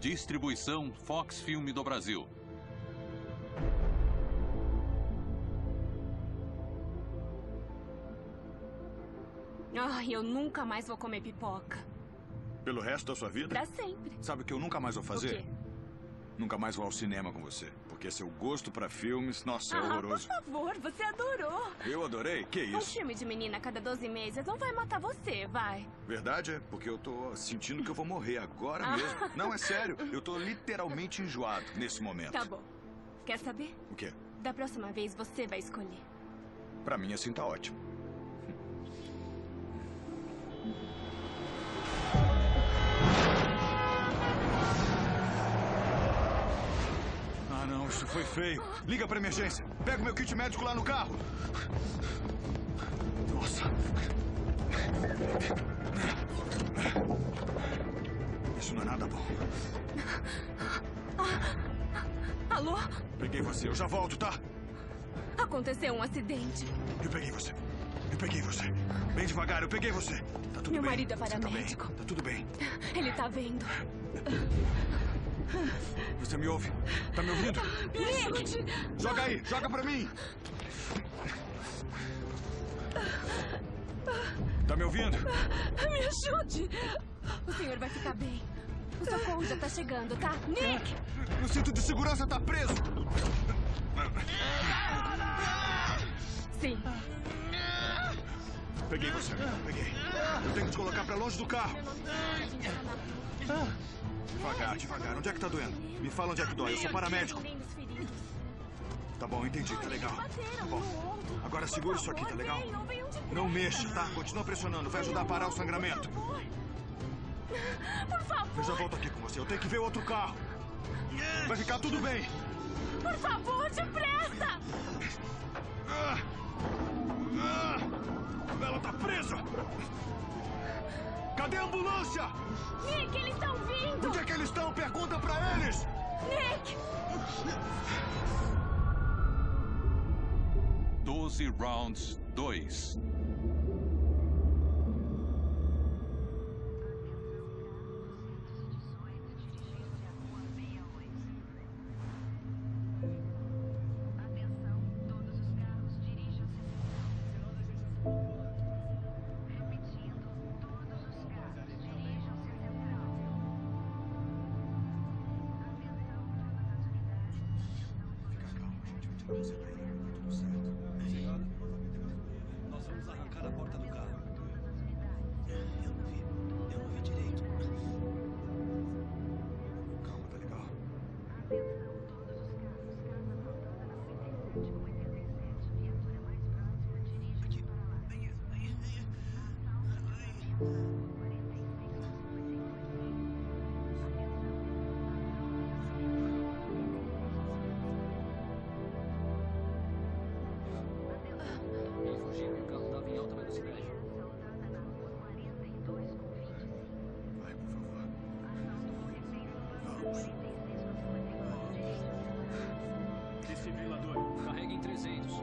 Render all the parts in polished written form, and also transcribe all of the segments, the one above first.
Distribuição Fox Film do Brasil. Ai, eu nunca mais vou comer pipoca. Pelo resto da sua vida? Pra sempre. Sabe o que eu nunca mais vou fazer? O quê? Nunca mais vou ao cinema com você. Porque seu gosto pra filmes, nossa, é horroroso. Por favor, você adorou. Eu adorei? Que Um isso? filme de menina a cada 12 meses não vai matar você, vai. Verdade é, porque eu tô sentindo que eu vou morrer agora mesmo. Não, é sério. Eu tô literalmente enjoado nesse momento. Tá bom. Quer saber? O quê? Da próxima vez você vai escolher. Pra mim assim tá ótimo. Ah, não, isso foi feio. Liga pra emergência. Pega o meu kit médico lá no carro. Nossa. Isso não é nada bom. Alô? Peguei você, eu já volto, tá? Aconteceu um acidente. Eu peguei você. Eu peguei você. Bem devagar, eu peguei você. Tá tudo bem. Meu marido é Você paramédico. Tá bem. Tá tudo bem. Ele tá vendo. Você me ouve? Tá me ouvindo? Me ajude! Joga aí, joga pra mim! Tá me ouvindo? Me ajude! O senhor vai ficar bem. O socorro já tá chegando, tá? Nick! O cinto de segurança tá preso! Sim. Peguei você, peguei. Eu tenho que te colocar pra longe do carro. Devagar, devagar. Onde é que tá doendo? Me fala onde é que dói. Eu sou paramédico. Tá bom, entendi. Tá legal. Tá bom. Agora segura isso aqui, tá legal? Não mexa, tá? Continua pressionando. Vai ajudar a parar o sangramento. Por favor! Eu já volto aqui com você. Eu tenho que ver outro carro. Vai ficar tudo bem. Por favor, depressa! Ela tá presa! Cadê a ambulância? Nick, eles estão vindo! Onde é que eles estão? Pergunta pra eles! Nick! 12 Rounds 2. Nós vamos arrancar a porta do carro. Eu não vi direito. Calma, tá legal. Vai, por favor. Vamos. Desfibrilador, carrega em 300.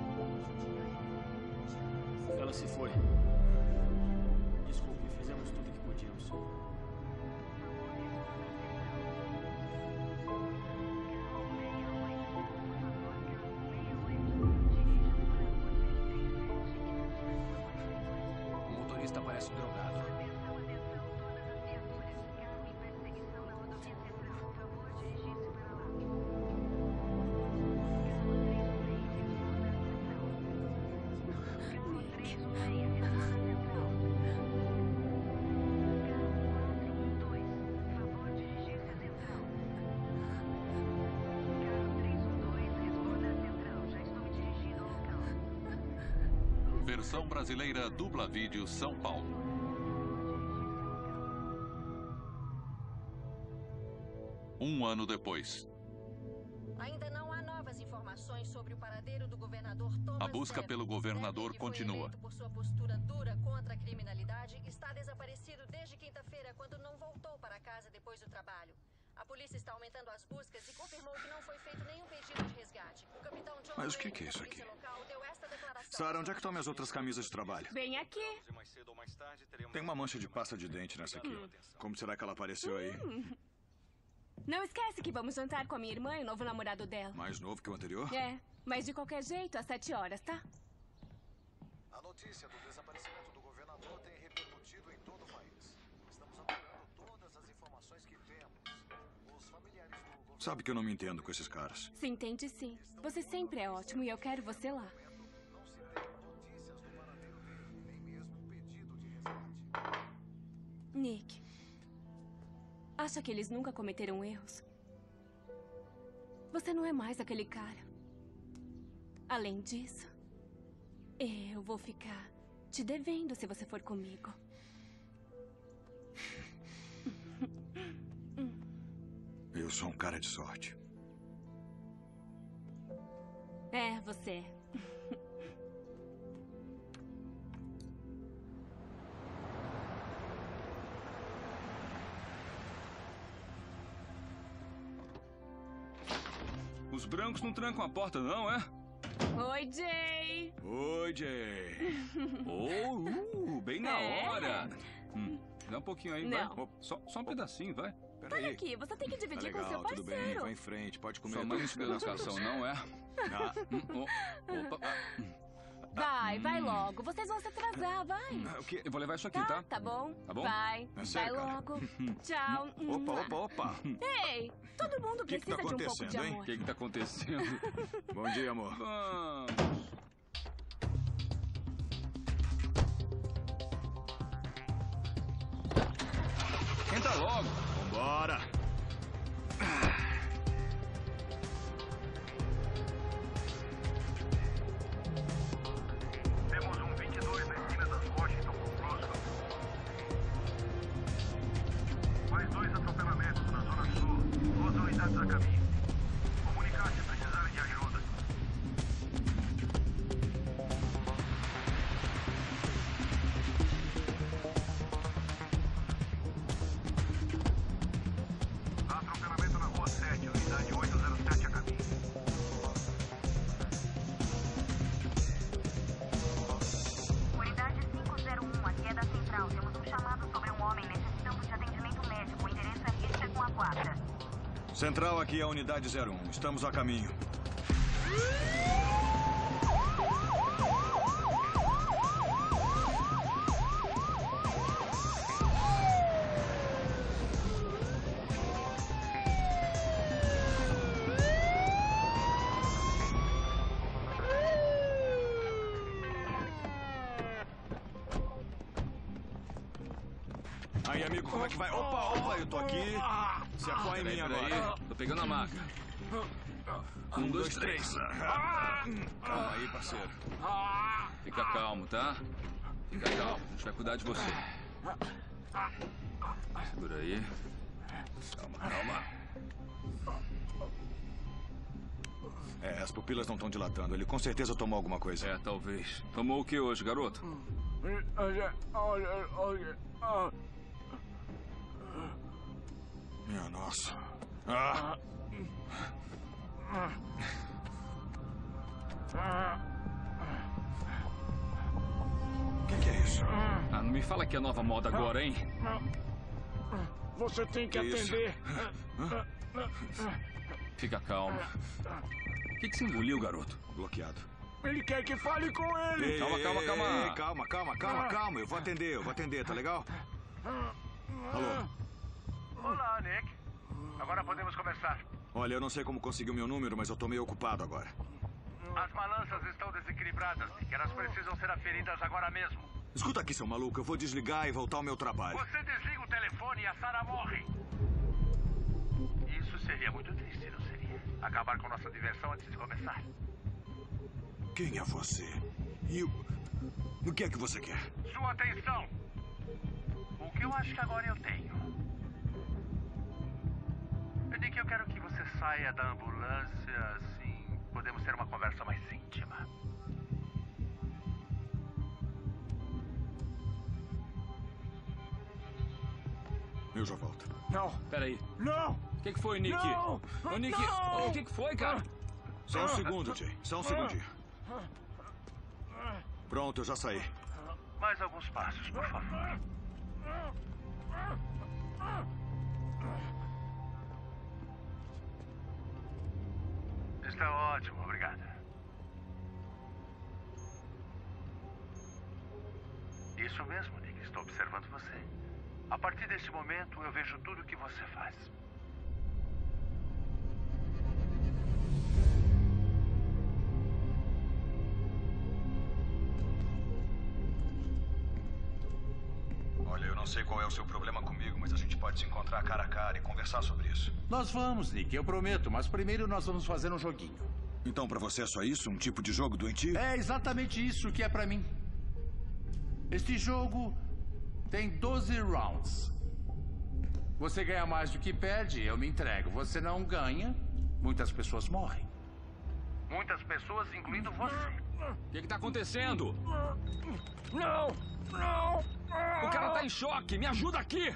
Ela se foi. Desculpe, fizemos tudo o que podíamos. O motorista parece drogado. Versão brasileira Dubla Vídeo São Paulo. Um ano depois. Ainda não há novas informações sobre o paradeiro do governador Thomas A busca Dellum. pelo governador Dellum, que foi continua. eleito por sua postura dura contra a criminalidade, está desaparecido desde quinta-feira, quando não voltou para casa depois do trabalho. A polícia está aumentando as buscas e confirmou que não foi feito nenhum pedido de resgate. O capitão John Mas o que Wayne, é isso da aqui? polícia local, deu esta declaração. Sarah, onde é que estão minhas outras camisas de trabalho? Bem aqui. Tem uma mancha de pasta de dente nessa aqui. Como será que ela apareceu aí? Não esquece que vamos jantar com a minha irmã e o novo namorado dela. Mais novo que o anterior? É, mas de qualquer jeito, às 7 horas, tá? A notícia do desaparecimento do governador tem repercutido em todo o país. Estamos apurando todas as informações que temos. Os familiares do governador... Sabe que eu não me entendo com esses caras. Se entende, sim. Você sempre é ótimo e eu quero você lá. Não se tem notícias do paradeiro dele, nem mesmo um pedido de resgate. Nick, acha que eles nunca cometeram erros? Você não é mais aquele cara. Além disso, eu vou ficar te devendo se você for comigo. Eu sou um cara de sorte. É, você. Os brancos não trancam a porta, não, é? Oi, Jay. Oi, Jay. Bem na hora. Dá um pouquinho aí, Não. vai. Só um pedacinho, vai. Olha Peraí. aqui, você tem que Tá dividir com legal, seu tudo bem. parceiro. Vai em frente, pode comer. Sua mãe não te deu educação, não é? Ah, Opa. Vai logo. Vocês vão se atrasar, vai. o quê? Eu vou levar isso aqui, tá? Tá bom? Tá bom? Vai. É Vai sério, cara? logo. Tchau. Opa. Ei, todo mundo Que tá precisa de um pouco de acontecendo, hein? amor. O que tá acontecendo? Bom dia, amor. Vamos. Entra logo. Vambora. Temos um 22 na esquina das Washington com Roosevelt. Mais 2 atropelamentos na Zona Sul. 2 unidades a caminho. Comunicar se precisarem de ajuda. Atropelamento na Rua 7, unidade 807 a caminho. Unidade 501, aqui é da Central. Temos um chamado sobre um homem necessitando de atendimento médico. O endereço é Richter com a 4. Central, aqui é a unidade 01. Estamos a caminho. Aí, amigo, como é que vai? Opa, eu tô aqui. Se apoia em mim agora. Tô pegando a maca. 1, 2, 3. Calma aí, parceiro. Fica calmo, tá? Fica calmo. A gente vai cuidar de você. Segura aí. Calma. É, as pupilas não estão dilatando. Ele com certeza tomou alguma coisa. É, talvez. Tomou o que hoje, garoto? Minha nossa. O que é isso? Não me fala que é nova moda agora, hein? Você tem que Isso. atender. Fica calmo. O que você engoliu, garoto? Bloqueado. Ele quer que fale com ele. Calma. Calma. Eu vou atender, tá legal? Alô? Olá, Nick. Agora podemos conversar. Olha, eu não sei como conseguiu meu número, mas eu tô meio ocupado agora. As balanças estão desequilibradas, Nick. Elas precisam ser aferidas agora mesmo. Escuta aqui, seu maluco. Eu vou desligar e voltar ao meu trabalho. Você desliga o telefone e a Sarah morre. Isso seria muito triste, não seria? Acabar com nossa diversão antes de começar. Quem é você? E o que é que você quer? Sua atenção! O que eu acho que agora eu tenho? Nick, eu quero que você saia da ambulância, assim, podemos ter uma conversa mais íntima. Eu já volto. Não. Peraí. Não. O que foi, Nick? Não! Ô, Nick, Não! o que foi, cara? Só um segundo, Jay. Só um segundinho. Pronto, eu já saí. Mais alguns passos, por favor. Está ótimo, obrigado. Isso mesmo, Nick. Estou observando você. A partir deste momento, eu vejo tudo o que você faz. Olha, eu não sei qual é o seu problema comigo, mas a gente pode se encontrar cara a cara e conversar sobre isso. Nós vamos, Nick, eu prometo, mas primeiro nós vamos fazer um joguinho. Então pra você é só isso? Um tipo de jogo doentio? É exatamente isso que é pra mim. Este jogo tem 12 rounds. Você ganha mais do que perde, eu me entrego. Você não ganha, muitas pessoas morrem. Muitas pessoas, incluindo você. O que tá acontecendo? Não! Não! O cara tá em choque! Me ajuda aqui!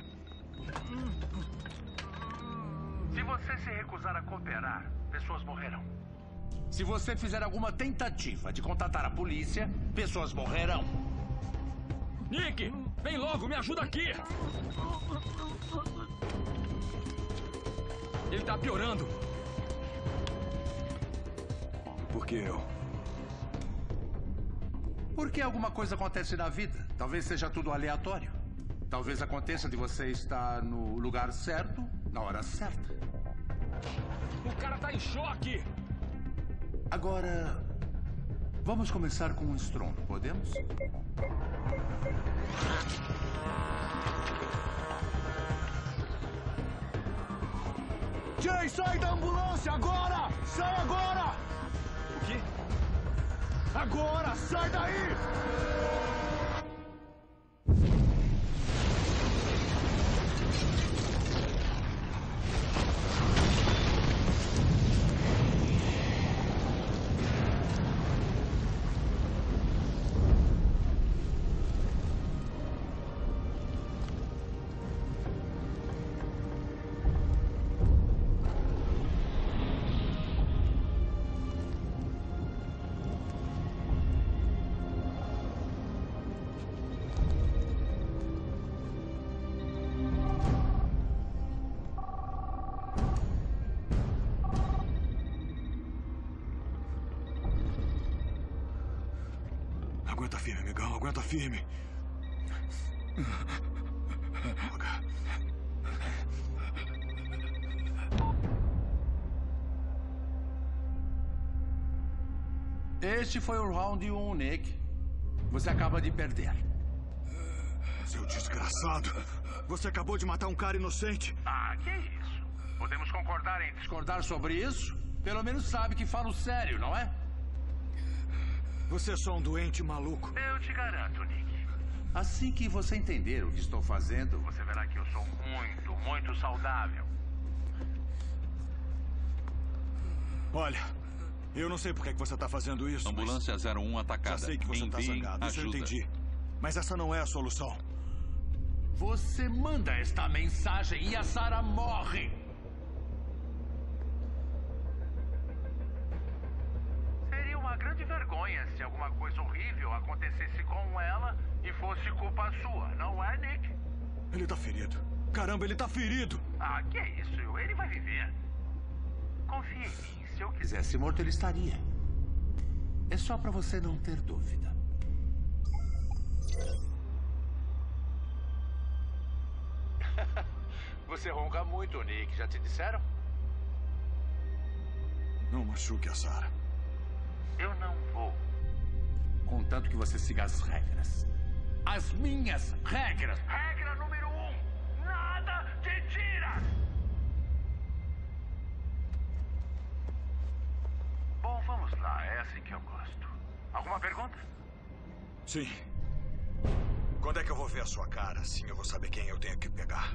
Se você se recusar a cooperar, pessoas morrerão. Se você fizer alguma tentativa de contatar a polícia, pessoas morrerão. Nick, vem logo, me ajuda aqui! Ele tá piorando. Por que eu? Porque alguma coisa acontece na vida. Talvez seja tudo aleatório. Talvez aconteça de você estar no lugar certo, na hora certa. O cara tá em choque! Agora, vamos começar com um estrondo, podemos? Jay, sai da ambulância agora! Sai agora! O quê? Agora, sai daí! Aguenta firme, amigão. Aguenta firme. Este foi o round 1, Nick. Você acaba de perder. Seu desgraçado. Você acabou de matar um cara inocente. Ah, que isso? Podemos concordar em discordar sobre isso? Pelo menos sabe que falo sério, não é? Você é só um doente maluco. Eu te garanto, Nick. Assim que você entender o que estou fazendo... Você verá que eu sou muito, muito saudável. Olha, eu não sei por que você está fazendo isso. Ambulância 01 atacada. Já sei que você está zangado, isso eu entendi. Mas essa não é a solução. Você manda esta mensagem e a Sarah morre. Seria uma grande vergonha se alguma coisa horrível acontecesse com ela e fosse culpa sua, não é, Nick? Ele tá ferido. Caramba, ele tá ferido. Ah, que isso? Ele vai viver. Confie em mim. Se eu quisesse morto, ele estaria. É só pra você não ter dúvida. Você ronca muito, Nick. Já te disseram? Não machuque a Sarah. Eu não vou. Contanto que você siga as regras. As minhas regras. Regra número 1. Nada de tiras. Bom, vamos lá. É assim que eu gosto. Alguma pergunta? Sim. Quando é que eu vou ver a sua cara? Assim eu vou saber quem eu tenho que pegar.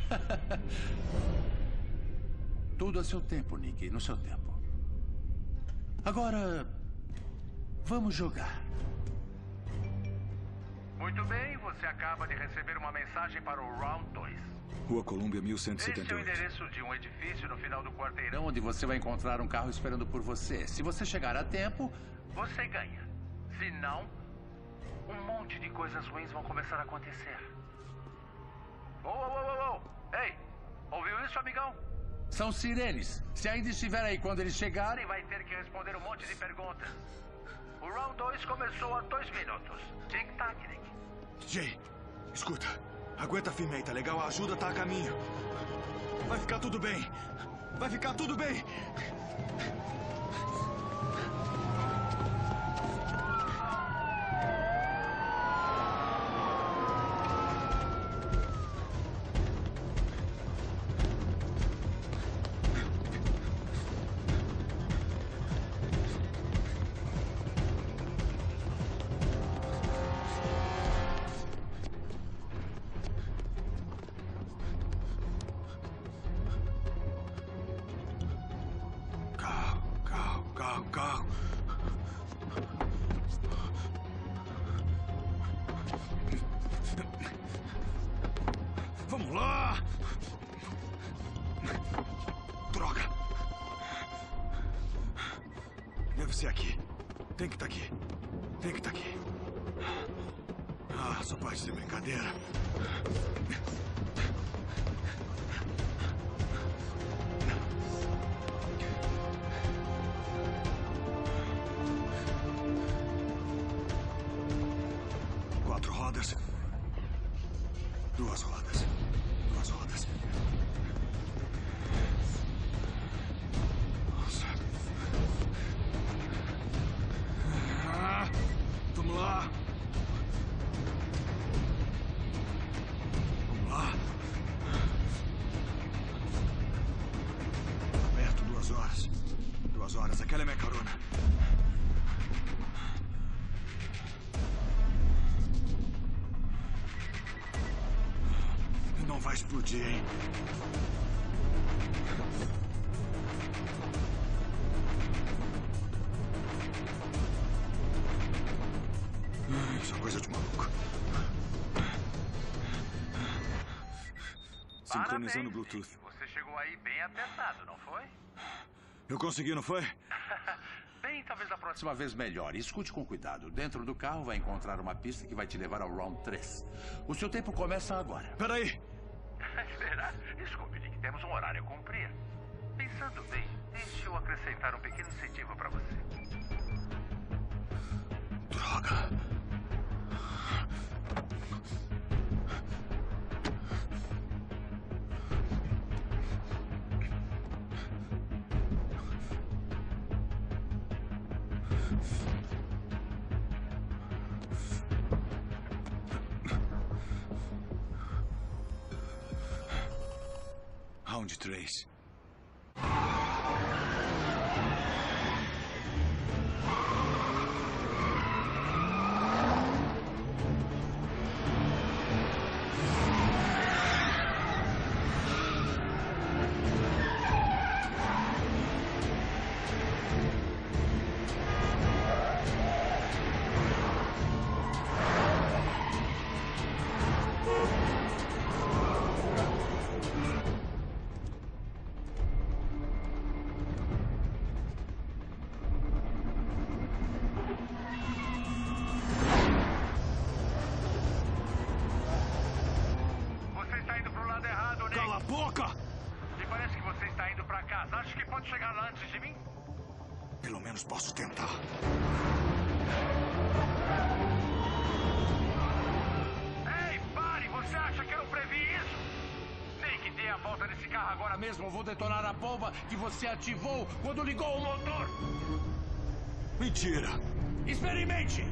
Tudo a seu tempo, Nick. No seu tempo. Agora, vamos jogar. Muito bem, você acaba de receber uma mensagem para o Round 2. Rua Colômbia, 1178. Este é o endereço de um edifício no final do quarteirão. Onde você vai encontrar um carro esperando por você. Se você chegar a tempo... Você ganha. Se não, um monte de coisas ruins vão começar a acontecer. Ei, ouviu isso, amigão? São sirenes. Se ainda estiver aí quando eles chegarem, Vai ter que responder um monte de perguntas. O round 2 começou há 2 minutos. Tic-tac, Nick. Jay, escuta. Aguenta firme aí, tá legal? A ajuda tá a caminho. Vai ficar tudo bem. Vai ficar tudo bem. Carro. Vamos lá! Droga! Deve ser aqui. Tem que estar aqui. Tem que estar aqui. Ah, só pode ser brincadeira. Duas rodas. Nossa. Vamos lá. Perto, 2 horas. 2 horas. Aquela é minha carona. Não vai explodir, hein? Isso é coisa de maluco. Sincronizando o Bluetooth. Você chegou aí bem apertado, não foi? Eu consegui, não foi? Bem, talvez a próxima vez melhor. Escute com cuidado. Dentro do carro vai encontrar uma pista que vai te levar ao round 3. O seu tempo começa agora. Peraí. Espera. Desculpe, Nick. Temos um horário a cumprir. Pensando bem, deixe eu acrescentar um pequeno incentivo para você. Droga. Round 3. Cala a boca! Me parece que você está indo para casa. Acho que pode chegar lá antes de mim? Pelo menos posso tentar. Ei, pare! Você acha que eu não previ isso? Nem que dê a volta nesse carro agora mesmo. Eu vou detonar a bomba que você ativou quando ligou o motor. Mentira! Experimente!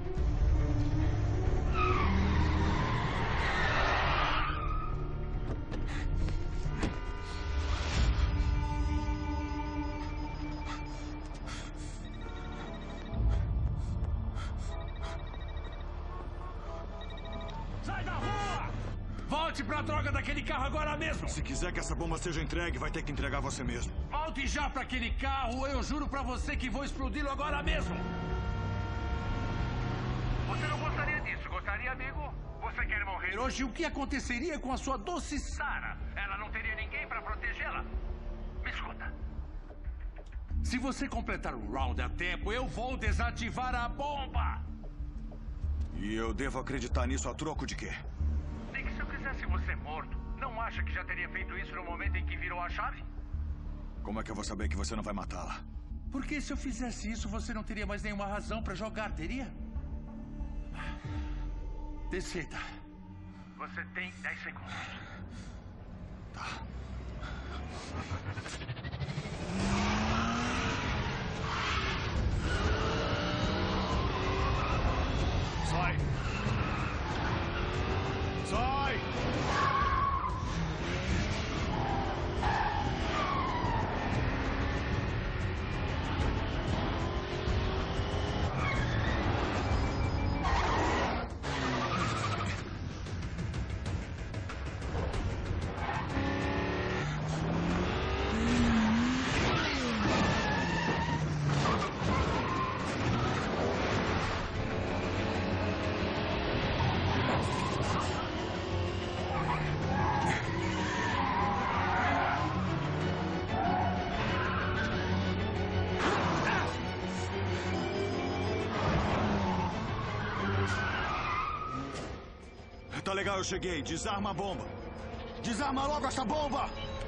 Sai da rua! Volte pra droga daquele carro agora mesmo! Se quiser que essa bomba seja entregue, vai ter que entregar você mesmo. Volte já pra aquele carro, eu juro pra você que vou explodi-lo agora mesmo! Você não gostaria disso, gostaria, amigo? Você quer morrer Hoje, o que aconteceria com a sua doce Sarah? Ela não teria ninguém pra protegê-la? Me escuta. Se você completar o round a tempo, eu vou desativar a bomba! E eu devo acreditar nisso a troco de quê? Nick, se eu quisesse você morto, não acha que já teria feito isso no momento em que virou a chave? Como é que eu vou saber que você não vai matá-la? Porque se eu fizesse isso, você não teria mais nenhuma razão pra jogar, teria? Decida. Você tem 10 segundos. Tá. Sai! Sai! Tá legal, eu cheguei. Desarma a bomba. Desarma logo essa bomba!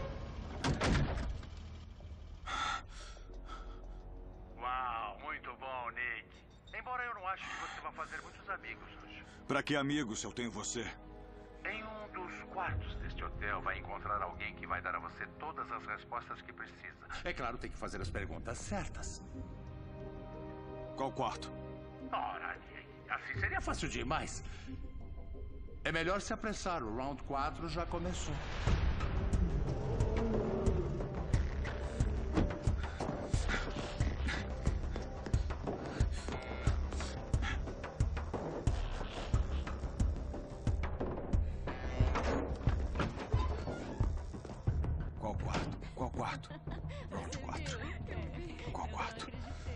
Uau, muito bom, Nick. Embora eu não ache que você vai fazer muitos amigos hoje. Pra que amigos se eu tenho você? Em um dos quartos deste hotel vai encontrar alguém que vai dar a você todas as respostas que precisa. É claro, tem que fazer as perguntas certas. Qual quarto? Ora, Nick, assim seria É fácil demais. É melhor se apressar, o round 4 já começou. Qual quarto? Qual quarto? Round 4. Qual quarto?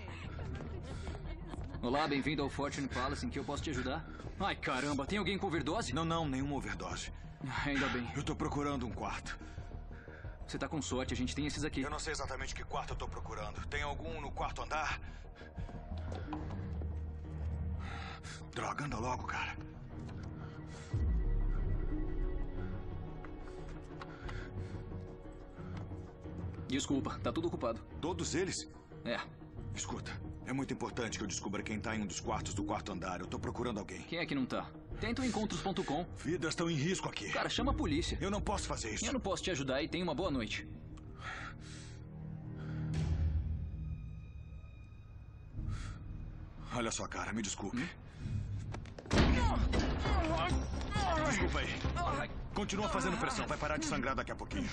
Olá, bem-vindo ao Fortune Palace. Em que eu posso te ajudar? Ai, caramba, tem alguém com overdose? Não, nenhuma overdose. Ainda bem. Eu tô procurando um quarto. Você tá com sorte, a gente tem esses aqui. Eu não sei exatamente que quarto eu tô procurando. Tem algum no quarto andar? Droga, anda logo, cara. Desculpa, tá tudo ocupado. Todos eles? É. Escuta, é muito importante que eu descubra quem tá em um dos quartos do quarto andar. Eu tô procurando alguém. Quem é que não tá? Tenta o encontros.com. Vidas estão em risco aqui. Cara, chama a polícia. Eu não posso fazer isso. Eu não posso te ajudar e tenha uma boa noite. Olha só, cara, me desculpe. Desculpa aí. Continua fazendo pressão, vai parar de sangrar daqui a pouquinho.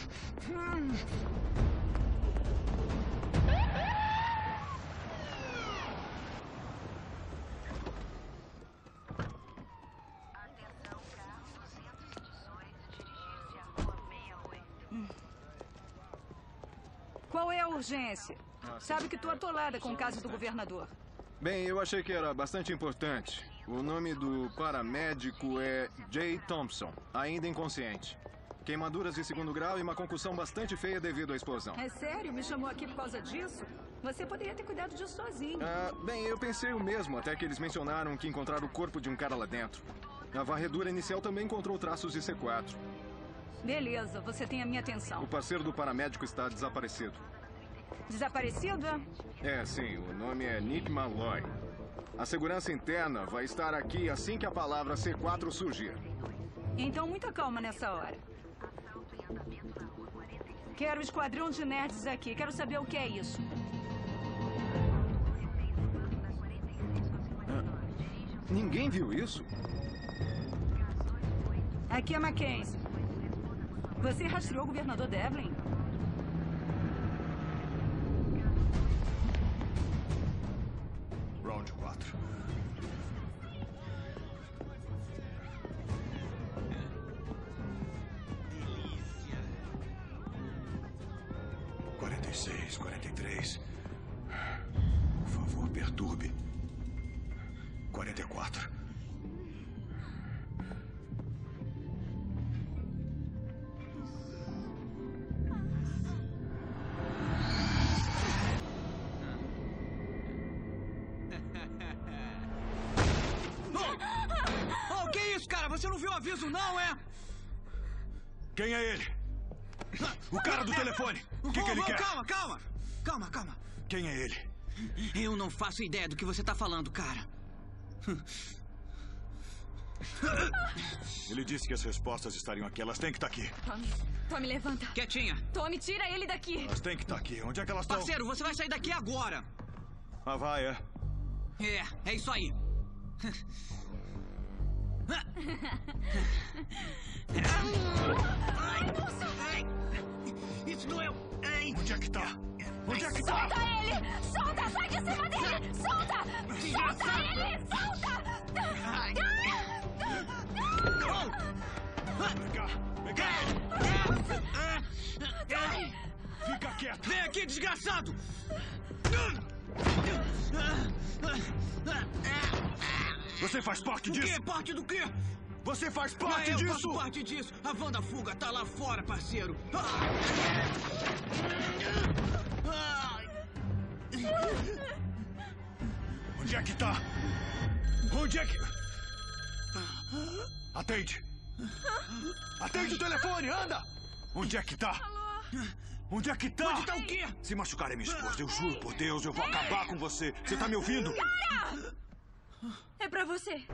Qual é a urgência? Sabe que tô atolada com o caso do governador. Bem, eu achei que era bastante importante. O nome do paramédico é Jay Thompson, ainda inconsciente. Queimaduras de 2º grau e uma concussão bastante feia devido à explosão. É sério? Me chamou aqui por causa disso? Você poderia ter cuidado disso sozinho. Bem, eu pensei o mesmo, até que eles mencionaram que encontraram o corpo de um cara lá dentro. A varredura inicial também encontrou traços de C4. Beleza, você tem a minha atenção. O parceiro do paramédico está desaparecido. Desaparecido? É, sim. O nome é Nick Malloy. A segurança interna vai estar aqui assim que a palavra C4 surgir. Então, muita calma nessa hora. Quero o esquadrão de nerds aqui. Quero saber o que é isso. Ninguém viu isso? Aqui é Mackenzie. Você rastreou o governador Devlin? Round 4. Delícia. 46, 43. Por favor, perturbe. 44. Oh, que isso, cara? Você não viu o aviso, não, é? Quem é ele? O cara do telefone! O que ele quer? Calma. Quem é ele? Eu não faço ideia do que você tá falando, cara. Ele disse que as respostas estariam aqui. Elas têm que estar aqui. Tommy, levanta. Quietinha. Tommy, tira ele daqui. Elas têm que estar aqui. Onde é que elas estão? Parceiro, você vai sair daqui agora. Ah, vai, é? É isso aí. Isso doeu. Onde é que tá? Onde é que tá? Solta ele! Solta! Sai de cima dele! Solta! Solta ele! Solta! Vem cá! Fica quieto! Vem aqui, desgraçado! Você faz parte disso? O quê? Parte do quê? Você faz parte eu disso? faço parte disso. A Wanda Fuga tá lá fora, parceiro. Onde é que tá? Onde é que... Atende! Atende o telefone, anda! Onde é que tá? Onde é que tá? Onde tá o quê? Se machucarem minha esposa, eu juro por Deus, eu vou acabar com você. Você tá me ouvindo? Cara! É pra você.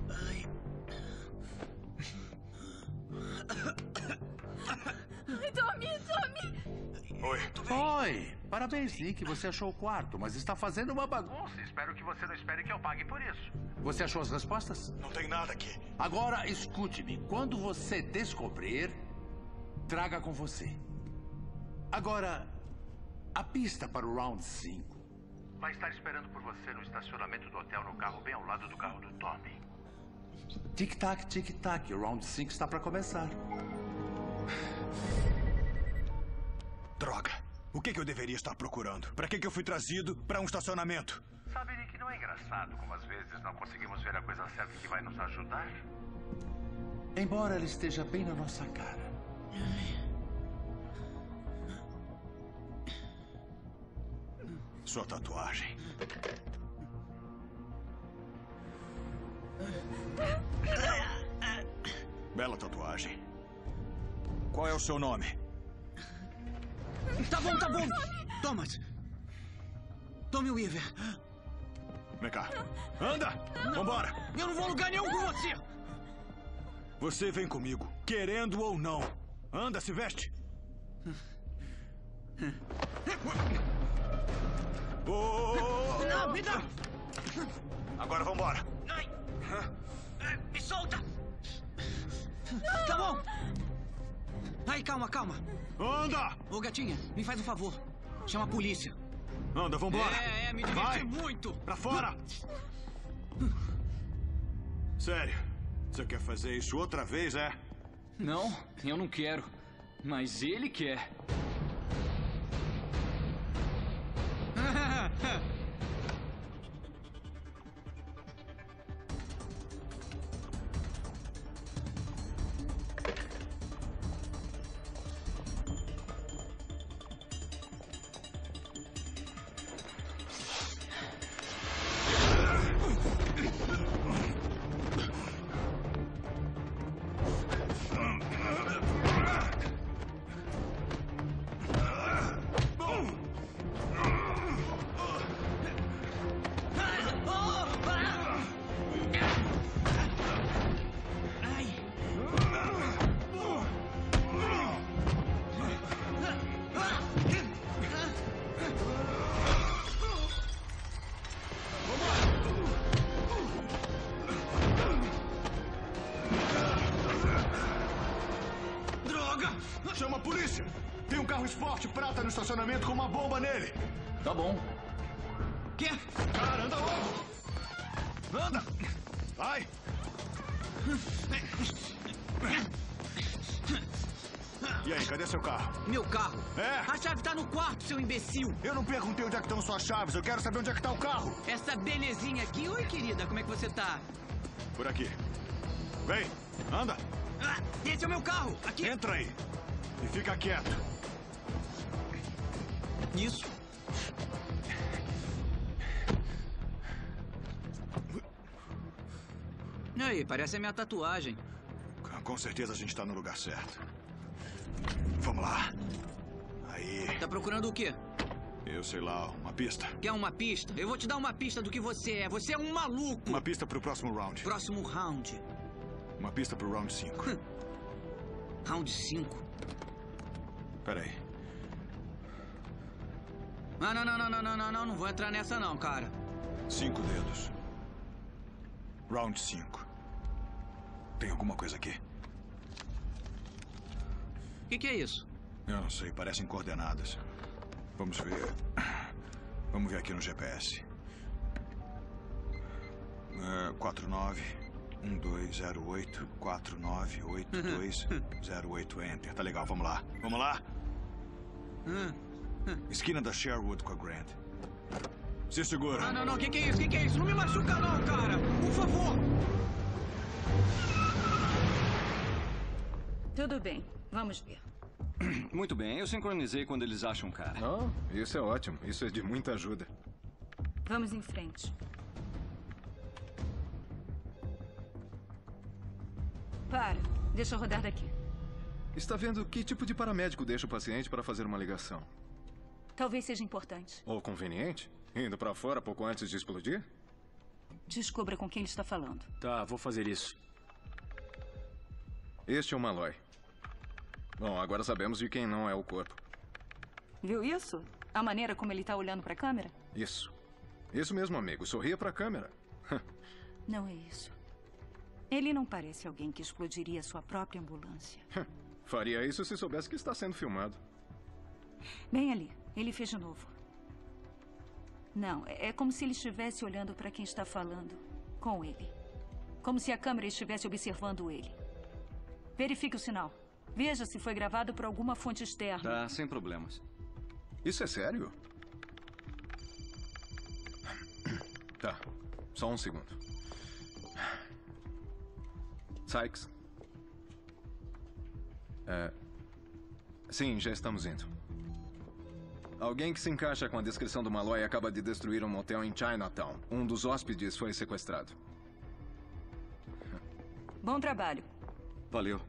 Tommy! Oi! Parabéns, Nick. Você achou o quarto, mas está fazendo uma bagunça. Espero que você não espere que eu pague por isso. Você achou as respostas? Não tem nada aqui. Agora, escute-me. Quando você descobrir, traga com você. Agora, a pista para o Round 5. Vai estar esperando por você no estacionamento do hotel, no carro bem ao lado do carro do Tommy. Tic-tac, tic-tac. O Round 5 está para começar. Droga. O que eu deveria estar procurando? Para que eu fui trazido para um estacionamento? Sabe, Nick, não é engraçado como às vezes não conseguimos ver a coisa certa que vai nos ajudar? Embora ela esteja bem na nossa cara. Sua tatuagem. Bela tatuagem. Qual é o seu nome? Tá bom. Thomas. Tommy Weaver. Vem cá. Anda! Vambora! Eu não vou a lugar nenhum com você! Você vem comigo, querendo ou não. Anda, se veste. Não, me dá! Agora vambora. Me solta! Tá bom! Aí, calma. Anda! Ô, gatinha, me faz um favor. Chama a polícia. Anda, vambora. Me diverti muito. Pra fora! Sério, você quer fazer isso outra vez, é? Não, eu não quero. Mas ele quer. Chama a polícia! Tem um carro esporte prata no estacionamento com uma bomba nele! Tá bom. Quê? Cara, anda logo! Anda! Vai! E aí, cadê seu carro? Meu carro? É? A chave tá no quarto, seu imbecil! Eu não perguntei onde é que estão suas chaves, eu quero saber onde é que tá o carro! Essa belezinha aqui. Oi, querida, como é que você tá? Por aqui. Vem, anda! Esse é o meu carro! Aqui! Entra aí! E fica quieto. Isso. E aí, parece a minha tatuagem. Com certeza a gente tá no lugar certo. Vamos lá. Aí. Tá procurando o quê? Eu sei lá, uma pista. Quer uma pista? Eu vou te dar uma pista do que você é. Você é um maluco. Uma pista pro próximo round. Próximo round. Uma pista pro round 5. Round 5? Peraí. Não vou entrar nessa não, cara. 5 dedos. Round 5. Tem alguma coisa aqui? O que é isso? Eu não sei, parecem coordenadas. Vamos ver. Vamos ver aqui no GPS. 491208 498208 Enter. Tá legal, vamos lá. Vamos lá? Esquina da Sherwood com a Grand. Se segura. Não, que é isso? Que é isso? Não me machuca não, cara! Por favor! Tudo bem, vamos ver. Muito bem, eu sincronizei quando eles acham um cara. Oh, isso é ótimo. Isso é de muita ajuda. Vamos em frente. Para, deixa eu rodar daqui. Está vendo que tipo de paramédico deixa o paciente para fazer uma ligação? Talvez seja importante. Ou conveniente? Indo para fora pouco antes de explodir? Descubra com quem ele está falando. Tá, vou fazer isso. Este é o Malloy. Bom, agora sabemos de quem não é o corpo. Viu isso? A maneira como ele está olhando para a câmera? Isso. Isso mesmo, amigo. Sorria para a câmera. Não é isso. Ele não parece alguém que explodiria sua própria ambulância. Faria isso se soubesse que está sendo filmado. Bem ali. Ele fez de novo. Não, é como se ele estivesse olhando para quem está falando com ele. Como se a câmera estivesse observando ele. Verifique o sinal. Veja se foi gravado por alguma fonte externa. Tá, sem problemas. Isso é sério? Tá, só um segundo. Sykes? Sim, já estamos indo. Alguém que se encaixa com a descrição do Malloy acaba de destruir um motel em Chinatown. Um dos hóspedes foi sequestrado. Bom trabalho. Valeu.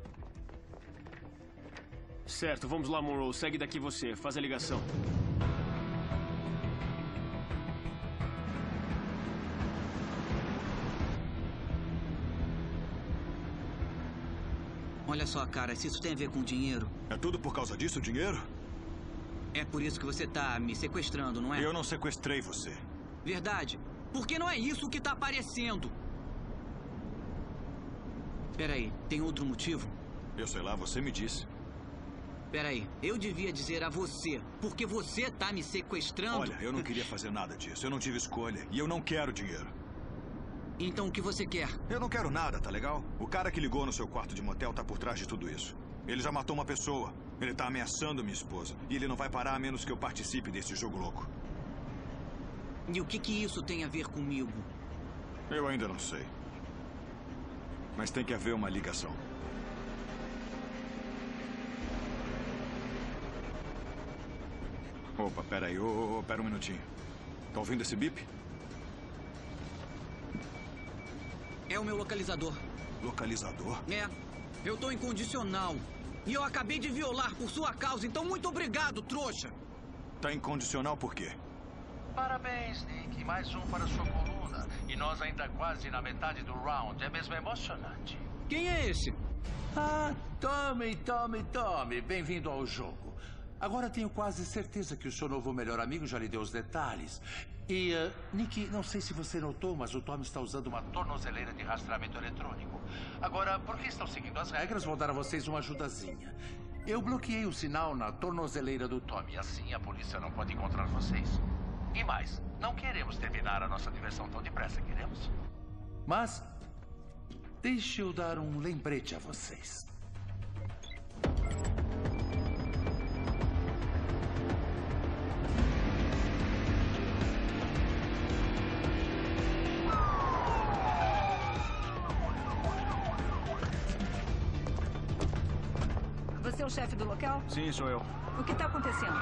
Certo, vamos lá, Monroe. Segue daqui você. Faz a ligação. Olha só, cara, se isso tem a ver com dinheiro... É tudo por causa disso, dinheiro? É por isso que você tá me sequestrando, não é? Eu não sequestrei você. Verdade. Porque não é isso que tá aparecendo. Peraí, tem outro motivo? Eu sei lá, você me disse. Peraí, eu devia dizer a você, porque você tá me sequestrando. Olha, eu não queria fazer nada disso. Eu não tive escolha e eu não quero dinheiro. Então o que você quer? Eu não quero nada, tá legal? O cara que ligou no seu quarto de motel tá por trás de tudo isso. Ele já matou uma pessoa. Ele tá ameaçando minha esposa. E ele não vai parar a menos que eu participe desse jogo louco. E o que isso tem a ver comigo? Eu ainda não sei. Mas tem que haver uma ligação. Opa, peraí. Pera um minutinho. Tá ouvindo esse bip? É o meu localizador. Localizador? É. Eu tô incondicional. E eu acabei de violar por sua causa, então muito obrigado, trouxa. Tá incondicional por quê? Parabéns, Nick. Mais um para sua coluna. E nós ainda quase na metade do round. É mesmo emocionante. Quem é esse? Ah, Tommy. Bem-vindo ao jogo. Agora tenho quase certeza que o seu novo melhor amigo já lhe deu os detalhes. E, Nick, não sei se você notou, mas o Tommy está usando uma tornozeleira de rastreamento eletrônico. Agora, por que estão seguindo as regras, vou dar a vocês uma ajudazinha. Eu bloqueei o sinal na tornozeleira do Tommy. Assim a polícia não pode encontrar vocês. E mais, não queremos terminar a nossa diversão tão depressa, queremos? Mas, deixe eu dar um lembrete a vocês. Você é o chefe do local? Sim, sou eu. O que está acontecendo?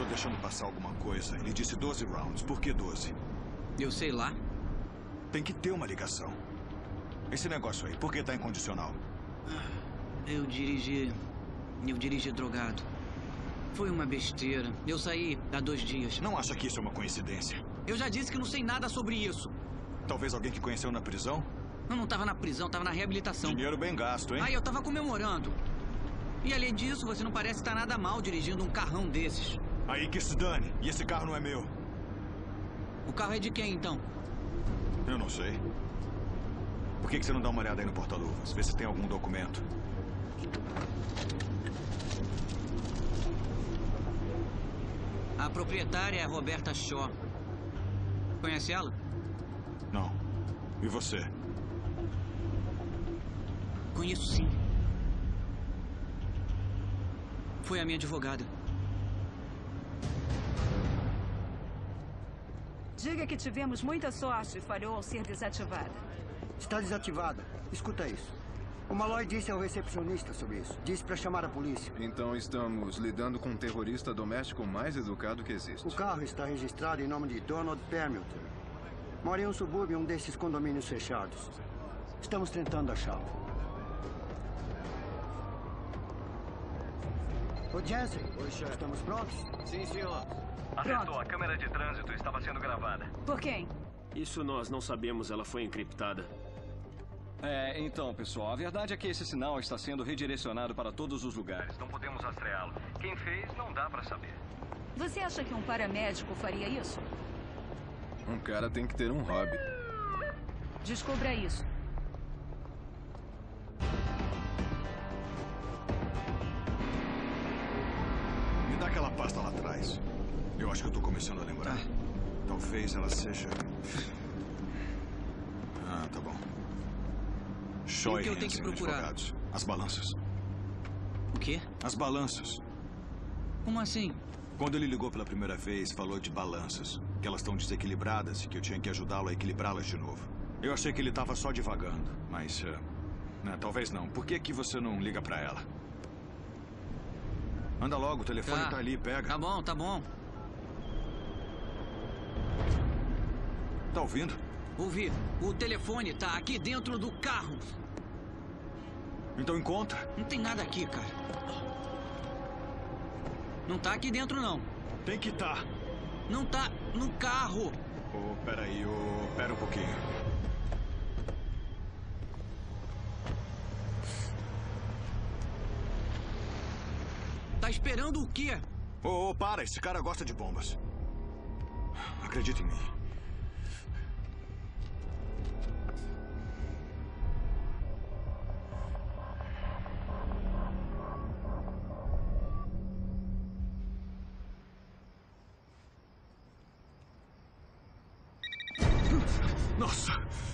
deixando passar alguma coisa. Ele disse 12 rounds. Por que 12? Eu sei lá. Tem que ter uma ligação. Esse negócio aí, por que tá incondicional? Eu dirigi drogado. Foi uma besteira. Eu saí há 2 dias. Não acha que isso é uma coincidência? Eu já disse que não sei nada sobre isso. Talvez alguém que conheceu na prisão? Eu não tava na prisão, tava na reabilitação. Dinheiro bem gasto, hein? Aí eu tava comemorando. E além disso, você não parece estar nada mal dirigindo um carrão desses. Aí que se dane. E esse carro não é meu. O carro é de quem, então? Eu não sei. Por que você não dá uma olhada aí no porta-luvas? Vê se tem algum documento. A proprietária é a Roberta Shaw. Conhece ela? Não. E você? Conheço sim. Foi a minha advogada. Diga que tivemos muita sorte e falhou ao ser desativada. Está desativada. Escuta isso. O Malloy disse ao recepcionista sobre isso. Disse para chamar a polícia. Então estamos lidando com um terrorista doméstico mais educado que existe. O carro está registrado em nome de Donald Permelton. Mora em um subúrbio, um desses condomínios fechados. Estamos tentando achá-lo. Ô, Jensen. Oi, chefe. Estamos prontos? Sim, senhor. Acertou. A câmera de trânsito estava sendo gravada. Por quem? Isso nós não sabemos, ela foi encriptada. Então, pessoal, a verdade é que esse sinal está sendo redirecionado para todos os lugares. Não podemos rastreá-lo. Quem fez, não dá para saber. Você acha que um paramédico faria isso? Um cara tem que ter um hobby. Descubra isso. Me dá aquela pasta lá atrás. Eu acho que eu tô começando a lembrar. Talvez ela seja... Ah, tá bom. O que eu tenho que procurar? Advogados. As balanças. O quê? As balanças. Como assim? Quando ele ligou pela primeira vez, falou de balanças. Que elas estão desequilibradas e que eu tinha que ajudá-lo a equilibrá-las de novo. Eu achei que ele estava só divagando, mas... talvez não. Por que você não liga pra ela? Anda logo, o telefone tá ali, pega. Tá bom, tá bom. Tá ouvindo? Ouvi. O telefone tá aqui dentro do carro. Então encontra. Não tem nada aqui, cara. Não tá aqui dentro, não. Tem que tá. Não tá no carro. Peraí, pera um pouquinho. Tá esperando o quê? Para, esse cara gosta de bombas. Acredita em mim. Nossa!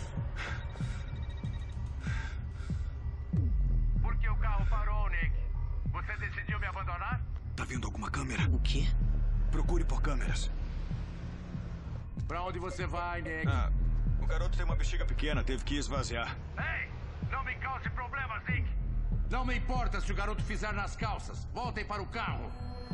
Por que o carro parou, Nick? Você decidiu me abandonar? Tá vendo alguma câmera? O quê? Procure por câmeras. Pra onde você vai, Nick? O garoto tem uma bexiga pequena, teve que esvaziar. Ei! Não me cause problemas, Nick! Não me importa se o garoto fizer nas calças. Voltem para o carro.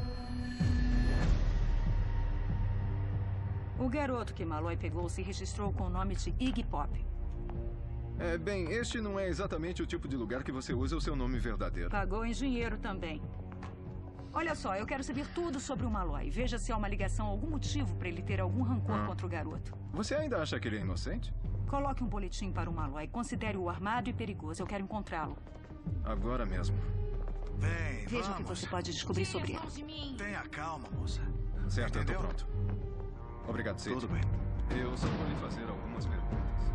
O garoto que Malloy pegou se registrou com o nome de Iggy Pop. Bem, este não é exatamente o tipo de lugar que você usa o seu nome verdadeiro. Pagou em dinheiro também. Olha só, eu quero saber tudo sobre o Malloy. Veja se há uma ligação, algum motivo para ele ter algum rancor contra o garoto. Você ainda acha que ele é inocente? Coloque um boletim para o Malloy. Considere-o armado e perigoso. Eu quero encontrá-lo. Agora mesmo. Vem, Veja o que você pode descobrir sobre ele. Tenha calma, moça. Certo, Entendeu? eu tô pronto. Obrigado, Sid. Tudo bem. Eu só vou lhe fazer algumas perguntas.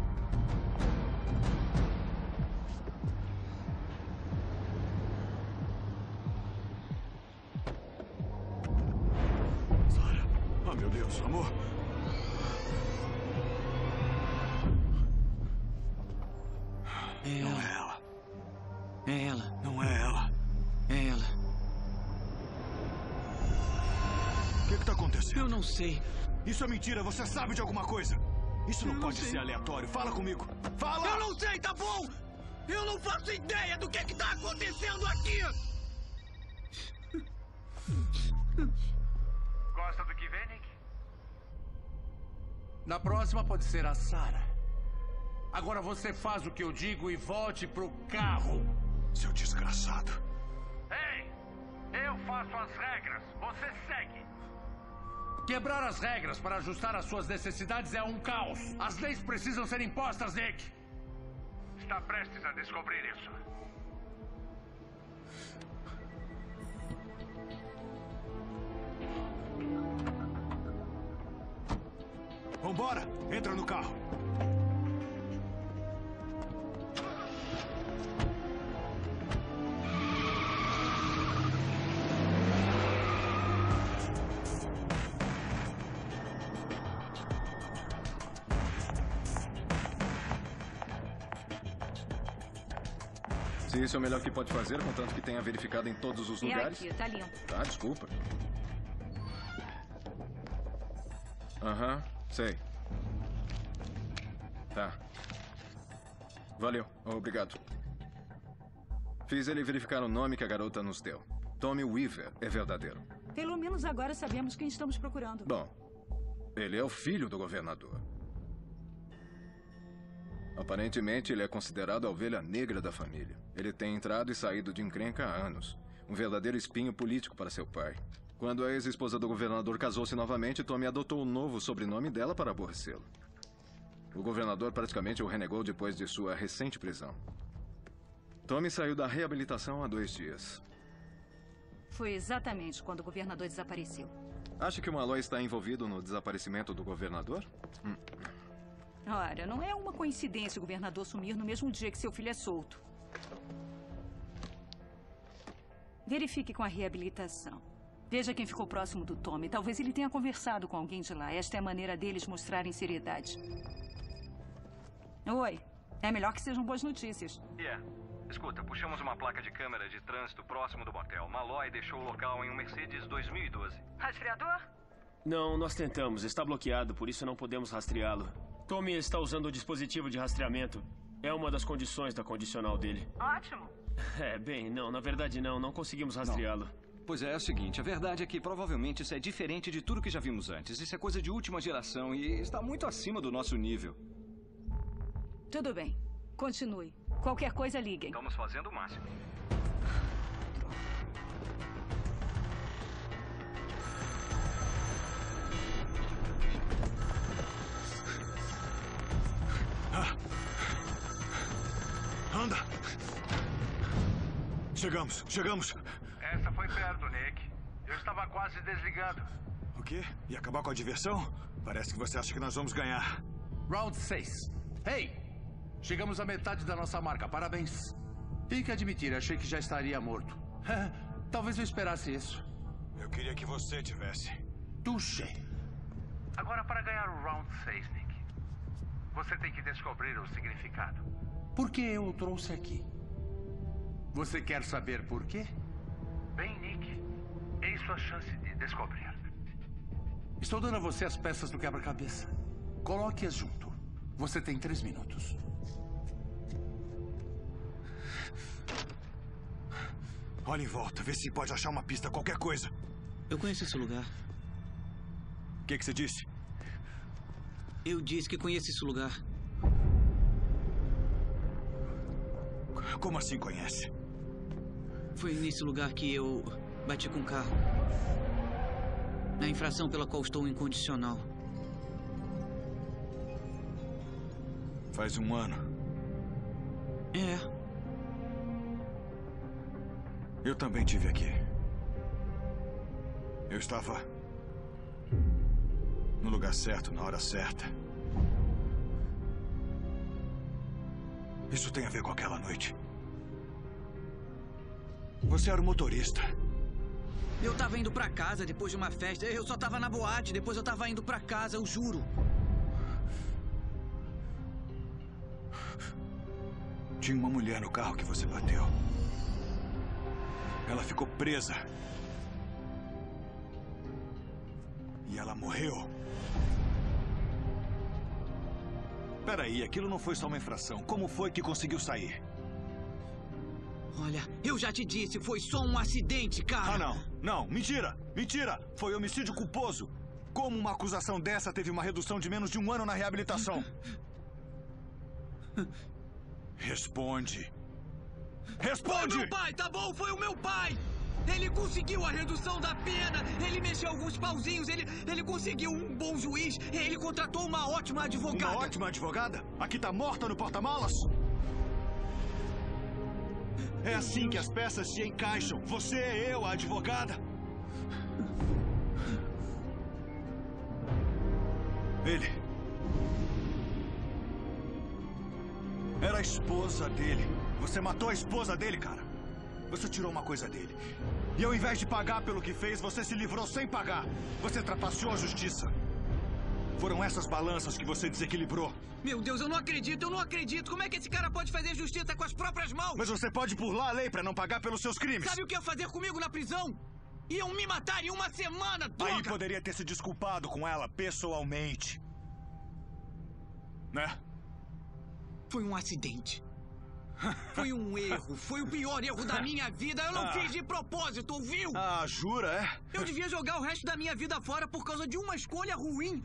Sarah. Oh, meu Deus, amor. Não é ela. É ela. Não é ela. É ela. O que tá acontecendo? Eu não sei. Isso é mentira, você sabe de alguma coisa. Isso não pode ser aleatório. Fala comigo. Fala! Eu não sei, tá bom? Eu não faço ideia do que tá acontecendo aqui! gosta do que vê, Nick? Na próxima pode ser a Sarah. Agora você faz o que eu digo e volte pro carro. Seu desgraçado. Ei! Eu faço as regras. Você segue. Quebrar as regras para ajustar às suas necessidades é um caos. As leis precisam ser impostas, Nick. Está prestes a descobrir isso. Vambora! Entra no carro. Se isso é o melhor que pode fazer, contanto que tenha verificado em todos os lugares. É aqui, tá limpo. Tá, desculpa. Aham, sei. Tá. Valeu, obrigado. Fiz ele verificar o nome que a garota nos deu. Tommy Weaver é verdadeiro. Pelo menos agora sabemos quem estamos procurando. Bom, ele é o filho do governador. Aparentemente, ele é considerado a ovelha negra da família. Ele tem entrado e saído de encrenca há anos. Um verdadeiro espinho político para seu pai. Quando a ex-esposa do governador casou-se novamente, Tommy adotou o novo sobrenome dela para aborrecê-lo. O governador praticamente o renegou depois de sua recente prisão. Tommy saiu da reabilitação há 2 dias. Foi exatamente quando o governador desapareceu. Acha que o Malloy está envolvido no desaparecimento do governador? Ora, não é uma coincidência o governador sumir no mesmo dia que seu filho é solto. Verifique com a reabilitação. Veja quem ficou próximo do Tommy. Talvez ele tenha conversado com alguém de lá. Esta é a maneira deles mostrarem seriedade. Oi. É melhor que sejam boas notícias. Escuta, puxamos uma placa de câmera de trânsito próximo do motel. Malloy deixou o local em um Mercedes 2012. Rastreador? Não, nós tentamos. Está bloqueado, por isso não podemos rastreá-lo. Tommy está usando o dispositivo de rastreamento. É uma das condições da condicional dele. Ótimo. Bem, não, na verdade não. Não conseguimos rastreá-lo. Pois é o seguinte, a verdade é que provavelmente isso é diferente de tudo que já vimos antes. Isso é coisa de última geração e está muito acima do nosso nível. Tudo bem. Continue. Qualquer coisa, liguem. Estamos fazendo o máximo. Anda! Chegamos. Essa foi perto, Nick. Eu estava quase desligando. O quê? E acabar com a diversão? Parece que você acha que nós vamos ganhar. Round 6. Hey! Chegamos à metade da nossa marca. Parabéns. Tenho que admitir, achei que já estaria morto. Talvez eu esperasse isso. Eu queria que você tivesse. Touché. Agora, para ganhar o round 6, Nick, você tem que descobrir o significado. Por que eu o trouxe aqui? Você quer saber por quê? Bem, Nick, eis sua chance de descobrir. Estou dando a você as peças do quebra-cabeça. Coloque-as junto. Você tem 3 minutos. Olha em volta, vê se pode achar uma pista, qualquer coisa. Eu conheço esse lugar. O que você disse? Eu disse que conheço esse lugar. Como assim conhece? Foi nesse lugar que eu bati com o carro. Na infração pela qual estou incondicional. Faz 1 ano. É. Eu também tive aqui. Eu estava no lugar certo, na hora certa. Isso tem a ver com aquela noite. Você era o motorista. Eu tava indo pra casa depois de uma festa. Eu só tava na boate, depois eu tava indo pra casa, eu juro. Tinha uma mulher no carro que você bateu. Ela ficou presa. E ela morreu. Peraí, aquilo não foi só uma infração. Como foi que conseguiu sair? Olha, eu já te disse, foi só um acidente, cara. Ah, não. Não, mentira. Mentira. Foi homicídio culposo. Como uma acusação dessa teve uma redução de menos de 1 ano na reabilitação? Responde. Responde! Foi meu pai, tá bom? Foi o meu pai! Ele conseguiu a redução da pena, ele mexeu alguns pauzinhos, ele conseguiu um bom juiz, ele contratou uma ótima advogada. Uma ótima advogada? A que tá morta no porta-malas? É assim que as peças se encaixam. Você é eu, a advogada. Ele era a esposa dele. Você matou a esposa dele, cara. Você tirou uma coisa dele. E ao invés de pagar pelo que fez, você se livrou sem pagar. Você trapaceou a justiça. Foram essas balanças que você desequilibrou. Meu Deus, eu não acredito. Como é que esse cara pode fazer justiça com as próprias mãos? Mas você pode burlar a lei pra não pagar pelos seus crimes. Sabe o que ia fazer comigo na prisão? Iam me matar em uma semana, droga! Aí poderia ter se desculpado com ela pessoalmente. Né? Foi um acidente. Foi um erro. Foi o pior erro da minha vida. Eu não fiz de propósito, ouviu? Ah, jura, é? Eu devia jogar o resto da minha vida fora por causa de uma escolha ruim.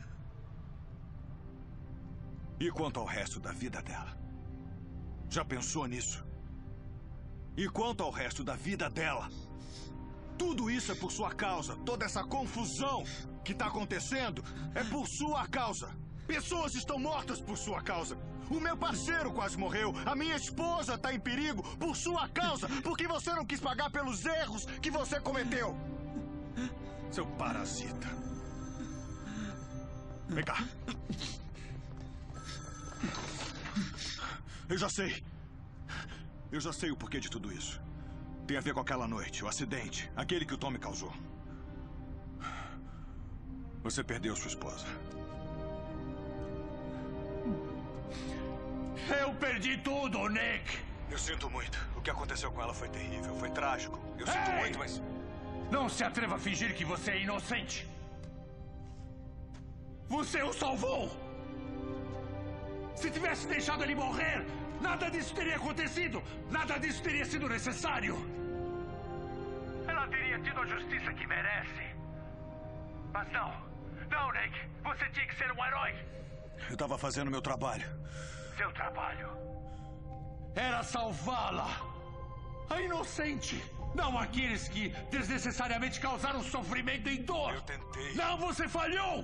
E quanto ao resto da vida dela? Já pensou nisso? E quanto ao resto da vida dela? Tudo isso é por sua causa. Toda essa confusão que tá acontecendo é por sua causa. Pessoas estão mortas por sua causa. O meu parceiro quase morreu. A minha esposa tá em perigo por sua causa. Porque você não quis pagar pelos erros que você cometeu. Seu parasita. Vem cá. Eu já sei. Eu já sei o porquê de tudo isso. Tem a ver com aquela noite, o acidente. Aquele que o Tommy causou. Você perdeu sua esposa. Eu perdi tudo, Nick! Eu sinto muito. O que aconteceu com ela foi terrível, foi trágico. Eu sinto muito, mas... Não se atreva a fingir que você é inocente! Você o salvou! Se tivesse deixado ele morrer, nada disso teria acontecido! Nada disso teria sido necessário! Ela teria tido a justiça que merece. Mas não. Não, Nick. Você tinha que ser um herói. Eu estava fazendo meu trabalho. Seu trabalho? Era salvá-la. A inocente. Não aqueles que desnecessariamente causaram sofrimento e dor. Eu tentei. Não, você falhou!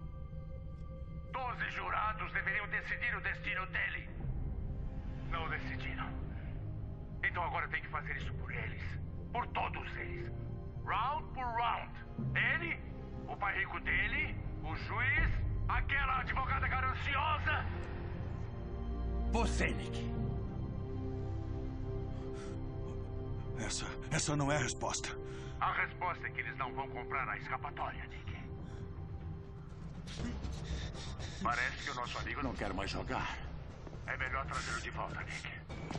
12 jurados deveriam decidir o destino dele. Não decidiram. Então agora tem que fazer isso por eles. Por todos eles. Round por round. Ele, o pai rico dele, o juiz, aquela advogada gananciosa. Você, Nick. Essa não é a resposta. A resposta é que eles não vão comprar a escapatória, Nick. Parece que o nosso amigo não quer mais jogar. É melhor trazê-lo de volta, Nick.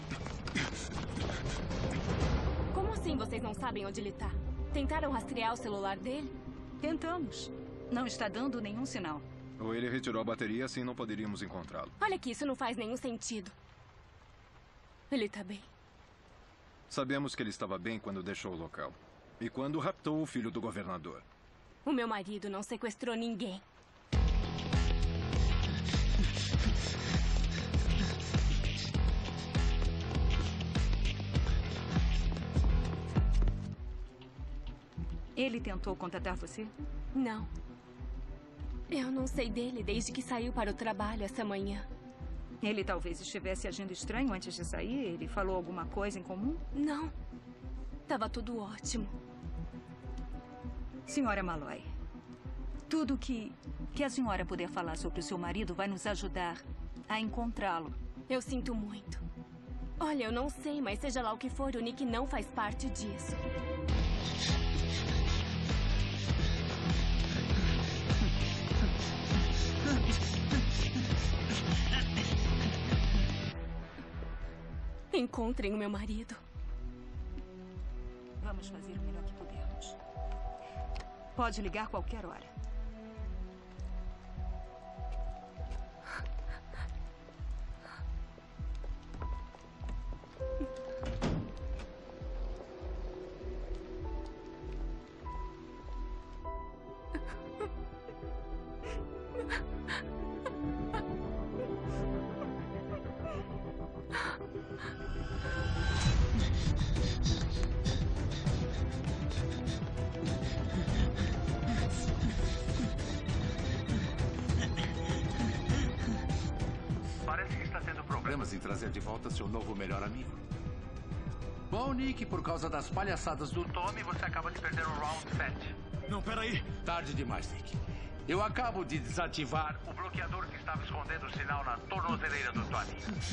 Como assim vocês não sabem onde ele tá? Tentaram rastrear o celular dele? Tentamos. Não está dando nenhum sinal. Ou ele retirou a bateria, assim não poderíamos encontrá-lo. Olha que isso não faz nenhum sentido. Ele tá bem. Sabemos que ele estava bem quando deixou o local. E quando raptou o filho do governador. O meu marido não sequestrou ninguém. Ele tentou contatar você? Não. Eu não sei dele desde que saiu para o trabalho essa manhã. Ele talvez estivesse agindo estranho antes de sair? Ele falou alguma coisa em comum? Não. Tava tudo ótimo. Senhora Malloy, tudo que a senhora puder falar sobre o seu marido vai nos ajudar a encontrá-lo. Eu sinto muito. Olha, eu não sei, mas seja lá o que for, o Nick não faz parte disso. Encontrem o meu marido. Vamos fazer o melhor que pudermos. Pode ligar qualquer hora. problemas em trazer de volta seu novo melhor amigo. Bom, Nick, por causa das palhaçadas do Tommy, você acaba de perder o Round 7. Não, peraí. Tarde demais, Nick. Eu acabo de desativar o bloqueador que estava escondendo o sinal na tornozeleira do Tommy.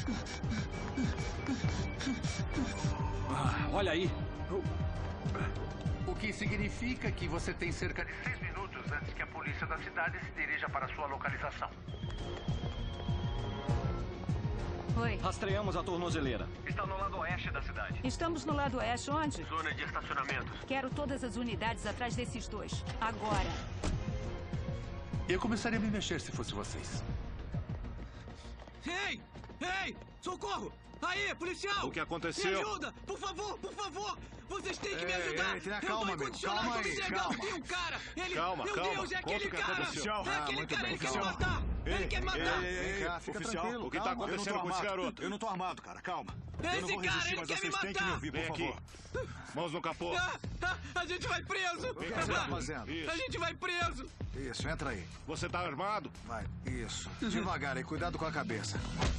Olha aí. O que significa que você tem cerca de 6 minutos antes que a polícia da cidade se dirija para sua localização. Oi. Rastreamos a tornozeleira. Está no lado oeste da cidade. Estamos no lado oeste, onde? Zona de estacionamento. Quero todas as unidades atrás desses dois. Agora. Eu começaria a me mexer se fosse vocês. Ei! Ei! Socorro! Aí, policial! O que aconteceu? Me ajuda! Por favor, por favor! Vocês têm que me ajudar! Tenha calma, amigo. Calma aí, calma. Tem um cara! Ele... Calma, Meu calma. Deus, é aquele cara! É aquele cara, ele quer me calma. matar! Ele quer me matar! Vem cá, fica Oficial, tranquilo. o que tá calma. acontecendo com esse garoto? Eu não tô armado, cara. Calma. Eu Esse não vou cara, resistir, ele mas quer me vocês têm que me matar. ouvir, por Vem aqui. favor. Mãos no capô. A gente vai preso! O que você tá fazendo? A gente vai preso! Isso, entra aí. Você tá armado? Vai, isso. Devagar aí, cuidado com a cabeça.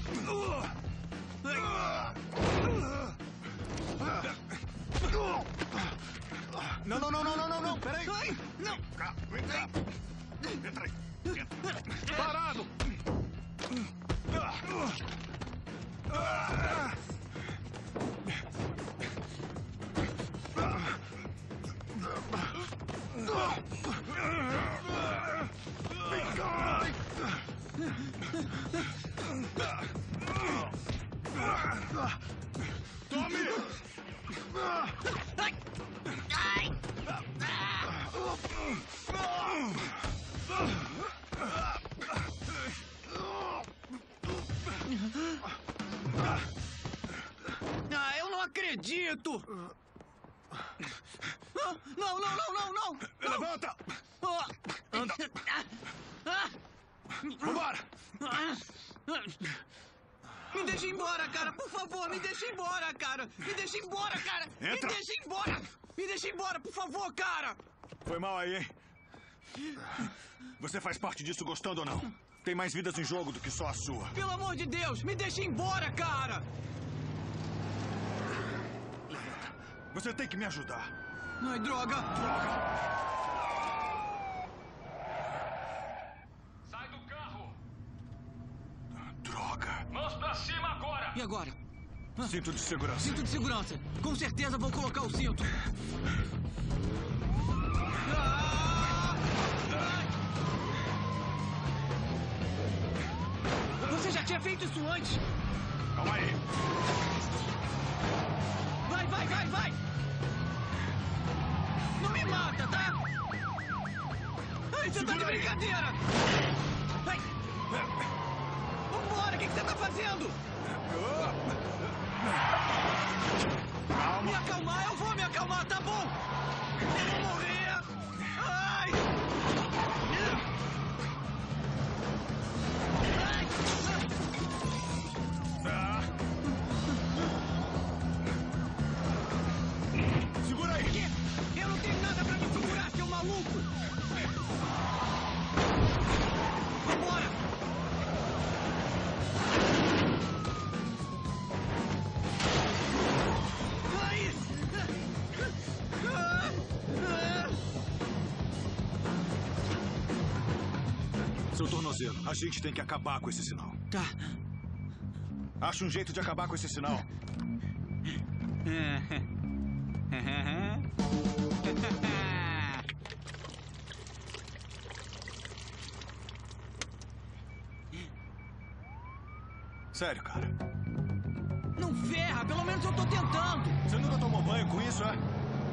Não, não, não, não, não, não, não. Peraí. Não. Vem cá. Entra aí. Entra. Parado! Vem cá. Tome! Eu não acredito! Não, não, não, não, não! Levanta! Anda! Vambora! Me deixa embora, cara! Por favor, me deixa embora, cara! Me deixa embora, cara! Entra. Me deixa embora! Me deixa embora, por favor, cara! Foi mal aí, hein? Você faz parte disso gostando ou não? Tem mais vidas em jogo do que só a sua. Pelo amor de Deus, me deixa embora, cara! Você tem que me ajudar. Ai, droga! Sai do carro! Droga! Mãos pra cima agora! E agora? Cinto de segurança. Cinto de segurança. Com certeza vou colocar o cinto. Você já tinha feito isso antes? Calma aí. Vai, vai, vai, vai! Não me mata, tá? Ai, você tá de brincadeira! Ai. Vambora, o que você tá fazendo? Calma. Me acalmar, eu vou me acalmar, tá bom? Eu vou morrer! Ai! Ai! Segura aí! Eu não tenho nada pra me segurar, seu maluco! Vambora! Ai! Seu tornozelo, a gente tem que acabar com esse sinal. Tá. Acha um jeito de acabar com esse sinal. Sério, cara. Não ferra, pelo menos eu tô tentando. Você nunca tomou banho com isso, é?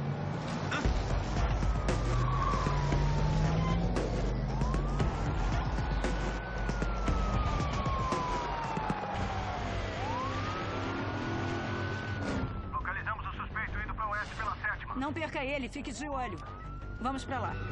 Localizamos o suspeito indo para o oeste pela 7ª. Não perca ele, fique de olho. Vamos pra lá.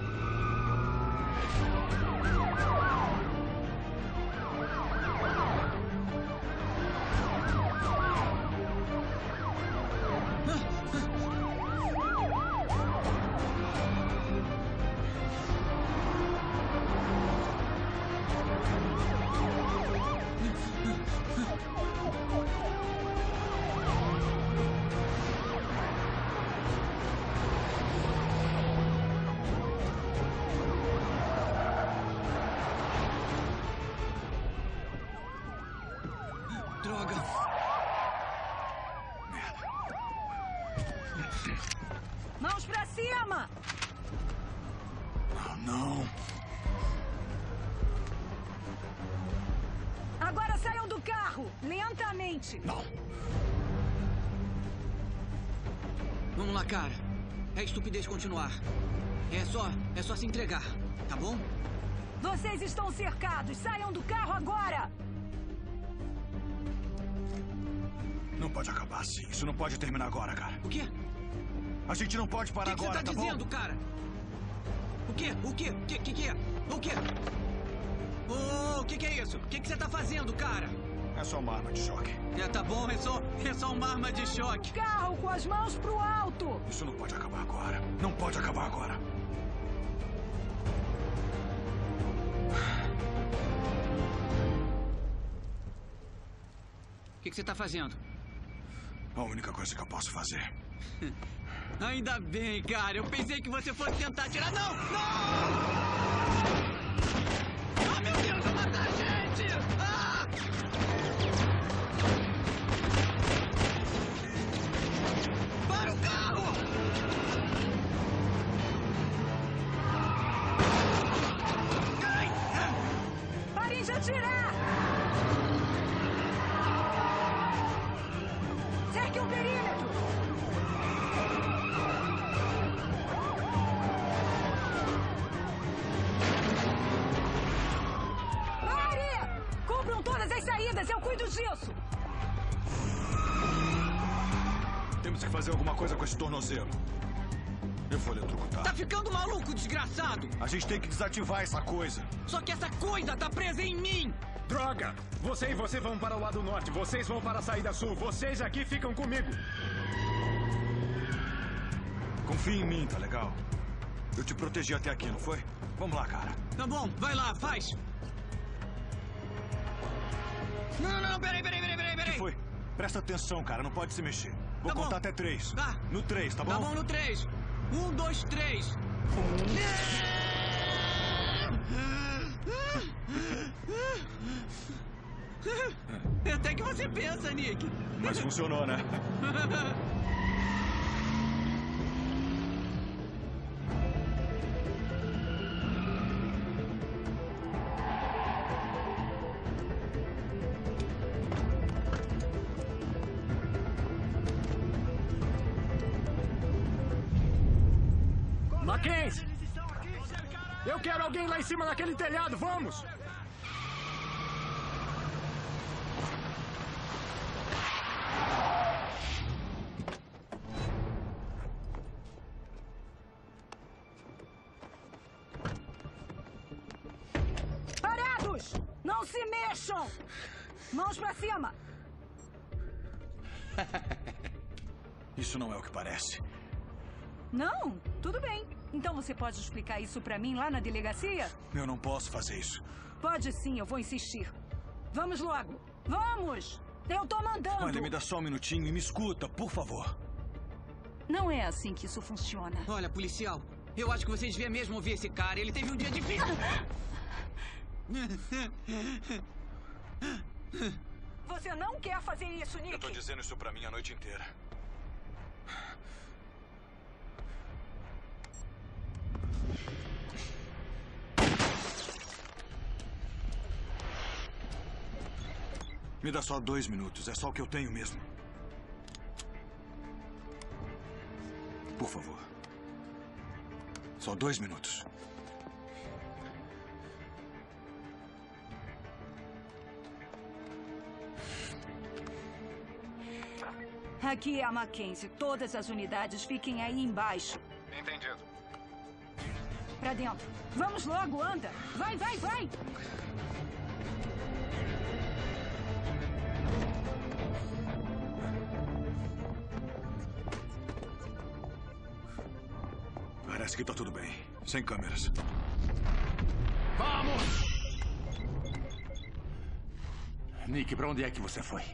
Mãos pra cima! Não. Agora saiam do carro, lentamente. Não. Vamos lá, cara. É estupidez continuar. É só se entregar, tá bom? Vocês estão cercados. Saiam do carro agora! Não pode acabar assim. Isso não pode terminar agora, cara. O quê? A gente não pode parar agora, tá bom? O que você tá dizendo, cara? O quê? O quê? Que é? O quê? O que é isso? O que você tá fazendo, cara? É só uma arma de choque. Tá bom, é só uma arma de choque. Carro com as mãos pro alto! Isso não pode acabar agora. Não pode acabar agora. O que você tá fazendo? A única coisa que eu posso fazer. Ainda bem, cara. Eu pensei que você fosse tentar tirar... Não! Não! Ah, meu Deus, vai matar a gente! Ah! Para o carro! Parem de atirar! Cerque o perímetro! Pare! Cubram todas as saídas, eu cuido disso! Temos que fazer alguma coisa com esse tornozelo. Eu vou eletrocutar. Tá ficando maluco, desgraçado! A gente tem que desativar essa coisa. Só que essa coisa tá presa em mim! Droga! Você e você vão para o lado norte, vocês vão para a saída sul, vocês aqui ficam comigo. Confia em mim, tá legal? Eu te protegi até aqui, não foi? Vamos lá, cara. Tá bom, vai lá, faz! Não, peraí. O que foi? Presta atenção, cara, não pode se mexer. Vou contar até 3. Tá. No 3, tá bom? Tá bom, no 3. 1, 2, 3. É até que você pensa, Nick. Mas funcionou, né? Mackenzie! Eu quero alguém lá em cima naquele telhado, vamos! Parados! Não se mexam! Mãos pra cima! Isso não é o que parece. Não? Tudo bem. Então você pode explicar isso pra mim lá na delegacia? Eu não posso fazer isso. Pode sim, eu vou insistir. Vamos logo. Vamos! Eu tô mandando. Olha, me dá só um minutinho e me escuta, por favor. Não é assim que isso funciona. Olha, policial, eu acho que você devia mesmo ouvir esse cara. Ele teve um dia difícil. Você não quer fazer isso, Nick? Eu tô dizendo isso pra mim a noite inteira. Me dá só 2 minutos. É só o que eu tenho mesmo. Por favor. Só 2 minutos. Aqui é a Mackenzie. Todas as unidades fiquem aí embaixo. Entendido. Pra dentro. Vamos logo, anda. Vai! Parece que tá tudo bem. Sem câmeras. Vamos! Nick, pra onde é que você foi?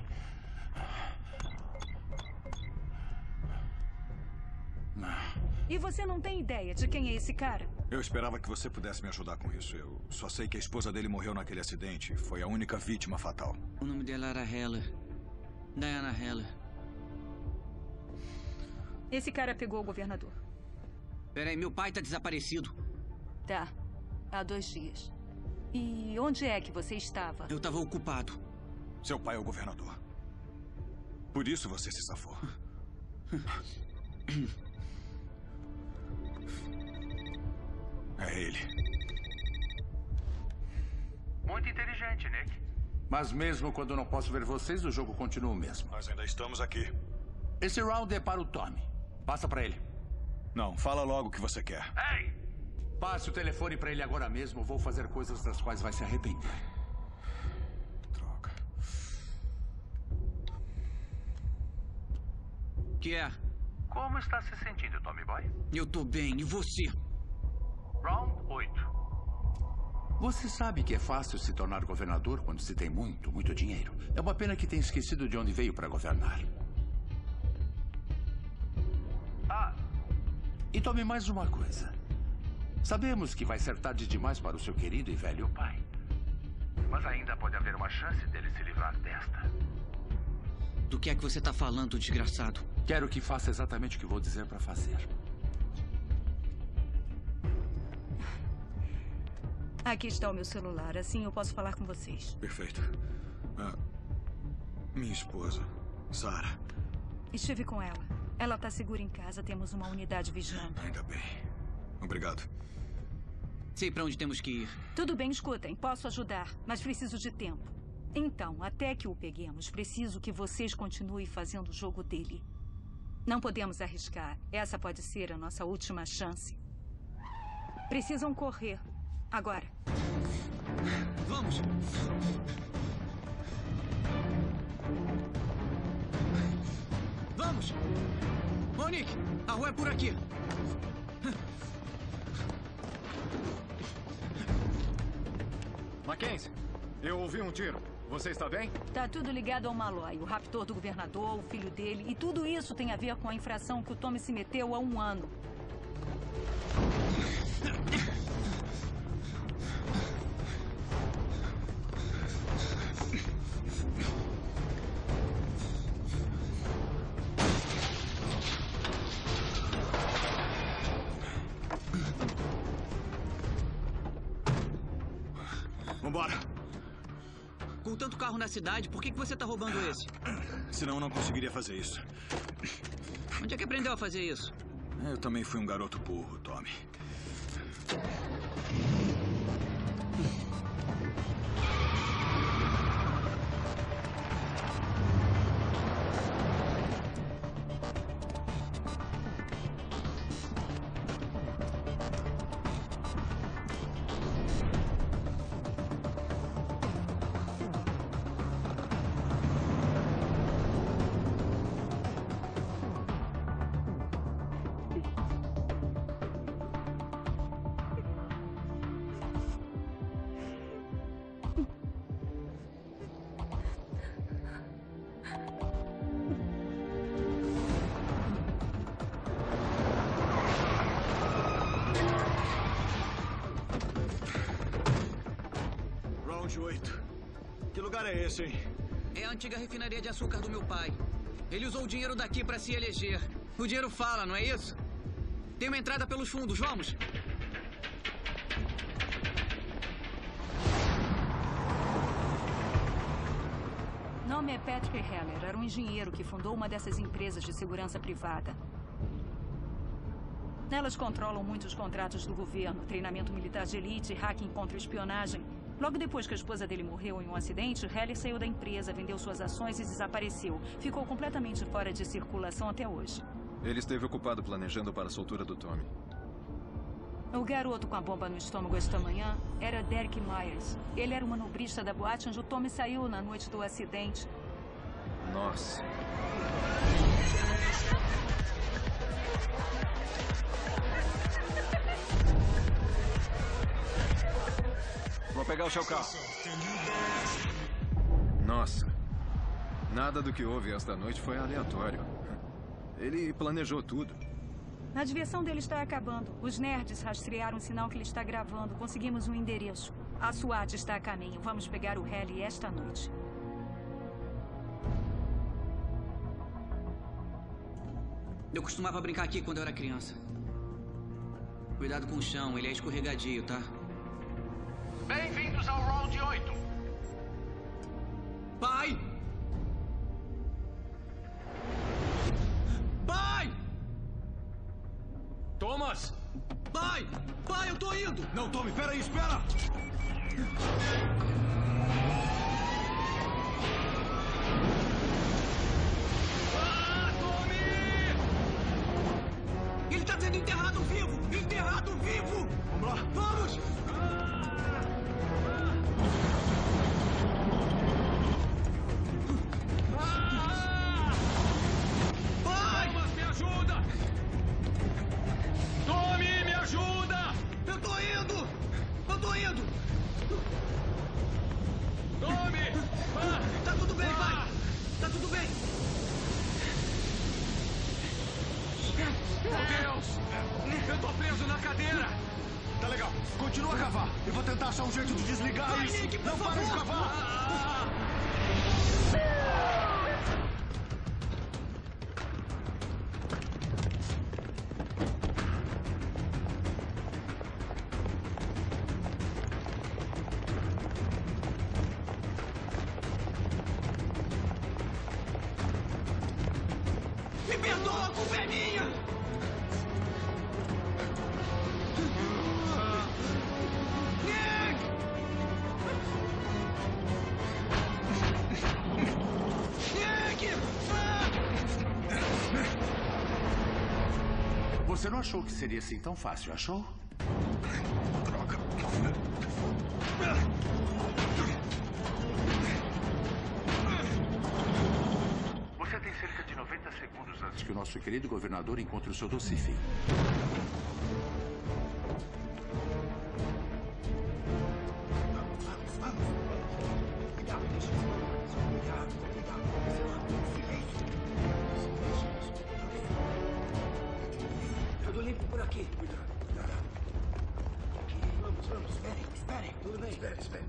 E você não tem ideia de quem é esse cara? Eu esperava que você pudesse me ajudar com isso. Eu só sei que a esposa dele morreu naquele acidente. Foi a única vítima fatal. O nome dela era Heller. Diana Heller. Esse cara pegou o governador. Peraí, meu pai tá desaparecido. Tá. Há 2 dias. E onde é que você estava? Eu estava ocupado. Seu pai é o governador. Por isso você se safou. É ele. Muito inteligente, Nick. Mas mesmo quando não posso ver vocês, o jogo continua o mesmo. Nós ainda estamos aqui. Esse round é para o Tommy. Passa para ele. Não, fala logo o que você quer. Ei! Passe o telefone para ele agora mesmo. Vou fazer coisas das quais vai se arrepender. Droga. Que é? Como está se sentindo, Tommy Boy? Eu tô bem. E você? Round 8. Você sabe que é fácil se tornar governador quando se tem muito, muito dinheiro. É uma pena que tenha esquecido de onde veio para governar. E tome mais uma coisa. Sabemos que vai ser tarde demais para o seu querido e velho pai. Mas ainda pode haver uma chance dele se livrar desta. Do que é que você tá falando, desgraçado? Quero que faça exatamente o que vou dizer para fazer. Aqui está o meu celular, assim eu posso falar com vocês. Perfeito. Minha esposa, Sarah. Estive com ela. Ela está segura em casa, temos uma unidade vigiando. Ainda bem. Obrigado. Sei para onde temos que ir. Tudo bem, escutem. Posso ajudar, mas preciso de tempo. Então, até que o peguemos, preciso que vocês continuem fazendo o jogo dele. Não podemos arriscar. Essa pode ser a nossa última chance. Precisam correr. Agora. Vamos! Vamos! Ô, Nick, a rua é por aqui. Mackenzie, eu ouvi um tiro. Você está bem? Tá tudo ligado ao Malloy, o raptor do governador, o filho dele. E tudo isso tem a ver com a infração que o Tommy se meteu há 1 ano. Vambora. Com tanto carro na cidade, por que você tá roubando esse? Senão eu não conseguiria fazer isso. Onde é que aprendeu a fazer isso? Eu também fui um garoto burro, Tommy. Round 8. Que lugar é esse, hein? É a antiga refinaria de açúcar do meu pai. Ele usou o dinheiro daqui para se eleger. O dinheiro fala, não é isso? Tem uma entrada pelos fundos, vamos! Nome é Patrick Heller. Era um engenheiro que fundou uma dessas empresas de segurança privada. Elas controlam muitos contratos do governo, treinamento militar de elite, hacking contra espionagem. Logo depois que a esposa dele morreu em um acidente, Heller saiu da empresa, vendeu suas ações e desapareceu. Ficou completamente fora de circulação até hoje. Ele esteve ocupado planejando para a soltura do Tommy. O garoto com a bomba no estômago esta manhã era Derek Myers. Ele era o manobrista da boate onde o Tommy saiu na noite do acidente. Nossa. Vou pegar o seu carro. Nossa. Nada do que houve esta noite foi aleatório. Ele planejou tudo. A diversão dele está acabando. Os nerds rastrearam o sinal que ele está gravando. Conseguimos um endereço. A SWAT está a caminho. Vamos pegar o Rally esta noite. Eu costumava brincar aqui quando eu era criança. Cuidado com o chão, ele é escorregadio, tá? Bem-vindos ao Round 8. Pai! Pai! Thomas! Pai! Pai, eu tô indo! Não, Tommy, peraí, espera! Ele tá sendo enterrado vivo! Enterrado vivo! Vamos lá! Vamos! Pai! Thomas, me ajuda! Tommy, me ajuda! Eu tô indo! Eu tô indo! Tommy! Tá tudo bem, pai! Tá tudo bem! Meu Deus! Eu tô preso na cadeira! Tá legal. Continua a cavar. Eu vou tentar achar um jeito de desligar Vai, isso. Nick, por não para de favor. cavar! Me perdoa, a culpa é minha! Nick! Nick! Você não achou que seria assim tão fácil, achou? Droga. Você tem cerca de 90 segundos antes Que o nosso querido governador encontre o seu doce fim. Tudo limpo por aqui. Vamos, vamos. Esperem. Tudo bem. Espere.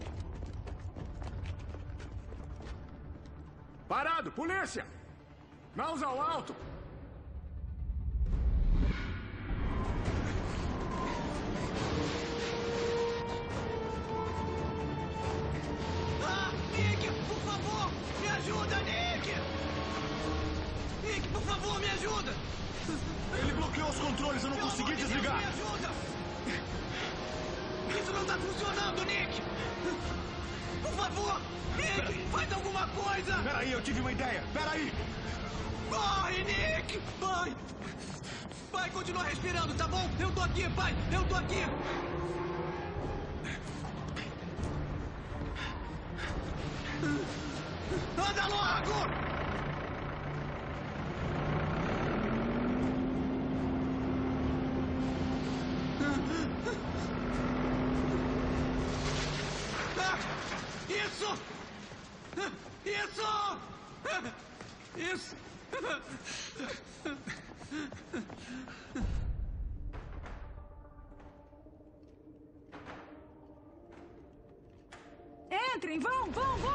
Parado! Polícia! Mãos ao alto! Ah, Nick, por favor, me ajuda, Nick! Nick, por favor, me ajuda! Ele bloqueou os controles, eu não Pelo consegui amor de Deus, desligar. me ajuda! Isso não tá funcionando, Nick! Por favor, Nick, faz alguma coisa! Peraí, eu tive uma ideia. Peraí! Corre, Nick! Pai! Pai, continua respirando, tá bom? Eu tô aqui, pai! Eu tô aqui! Anda logo! Ah, isso! Isso! Isso! Entrem, vão!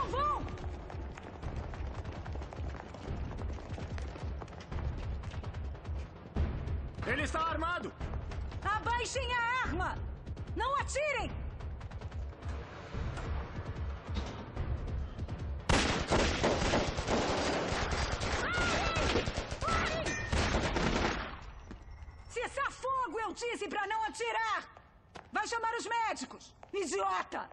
Ele está armado! Abaixem a arma! Não atirem! Cessar fogo, eu disse pra não atirar! Vai chamar os médicos! Idiota!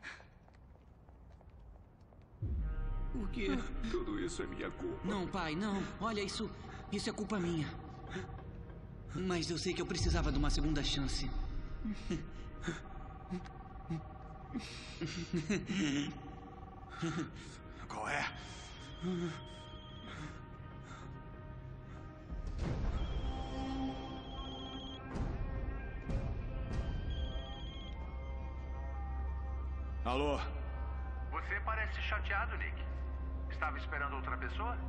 O quê? Tudo isso é minha culpa. Não, pai, não. Olha, isso é culpa minha. Mas eu sei que eu precisava de uma segunda chance. Qual é? Alô? Você parece chateado, Nick. Estava esperando outra pessoa?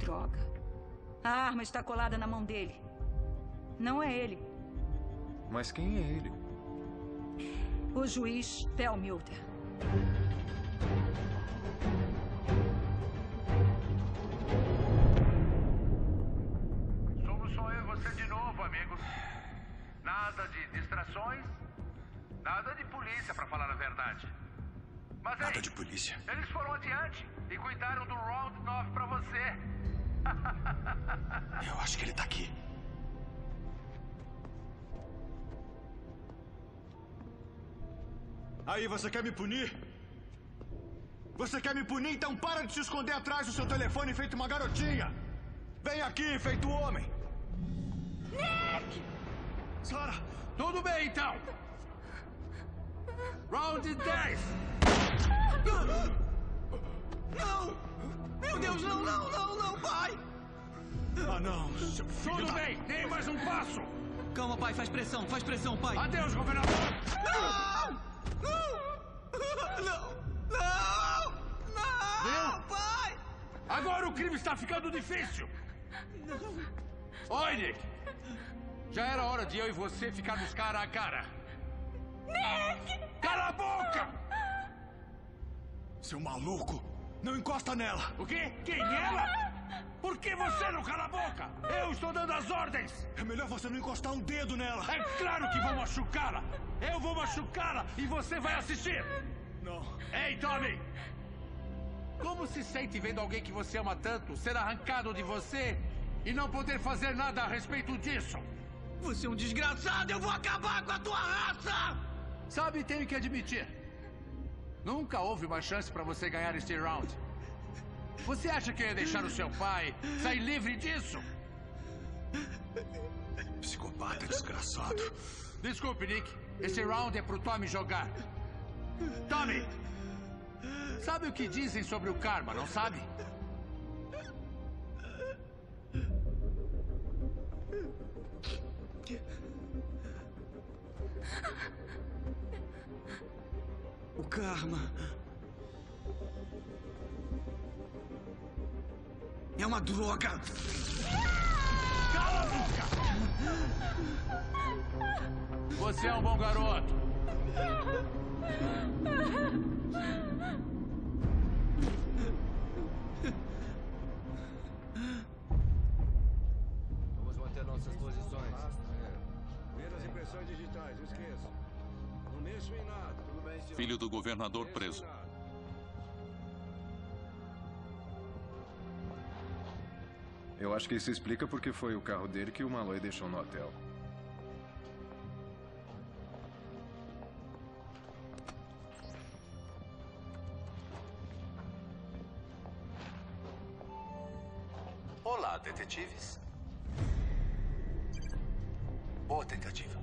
Droga. A arma está colada na mão dele. Não é ele. Mas quem é ele? O juiz Perlmutter. Somos só eu e você de novo, amigos. Nada de distrações, nada de polícia, pra falar a verdade. Mas Nada de polícia. Eles foram adiante e cuidaram do Round 9 pra você. Eu acho que ele tá aqui. Aí, você quer me punir? Você quer me punir? Então para de se esconder atrás do seu telefone feito uma garotinha. Vem aqui, feito homem. Nick! Sarah! Tudo bem, então. Round 10. Não! Meu Deus, não, não, não, não, pai! Ah, não, seu filho. Tudo bem, dê mais um passo. Calma, pai, faz pressão, pai. Adeus, governador. Não! Não! Não! Não! Não! Viu? Pai! Agora o crime está ficando difícil. Oi, Nick. Já era hora de eu e você ficarmos cara a cara. Nick! Cala a boca! Seu maluco! Não encosta nela! O quê? Quem? Ela? Por que você não cala a boca? Eu estou dando as ordens! É melhor você não encostar um dedo nela! É claro que vou machucá-la! Eu vou machucá-la e você vai assistir! Não. Ei, Tommy! Como se sente vendo alguém que você ama tanto ser arrancado de você e não poder fazer nada a respeito disso? Você é um desgraçado! Eu vou acabar com a tua raça! Sabe, tenho que admitir. Nunca houve uma chance para você ganhar este round. Você acha que eu ia deixar o seu pai sair livre disso? Psicopata desgraçado. Desculpe, Nick. Esse round é pro Tommy jogar. Tommy! Sabe o que dizem sobre o karma, não sabe? O karma é uma droga. Cala a boca! Você é um bom garoto. Vamos manter nossas posições. Ver as impressões digitais, esqueça. Não mexo em nada. Tudo bem, senhor. Filho do governador preso. Eu acho que isso explica porque foi o carro dele que o Malloy deixou no hotel. Olá, detetives. Boa tentativa.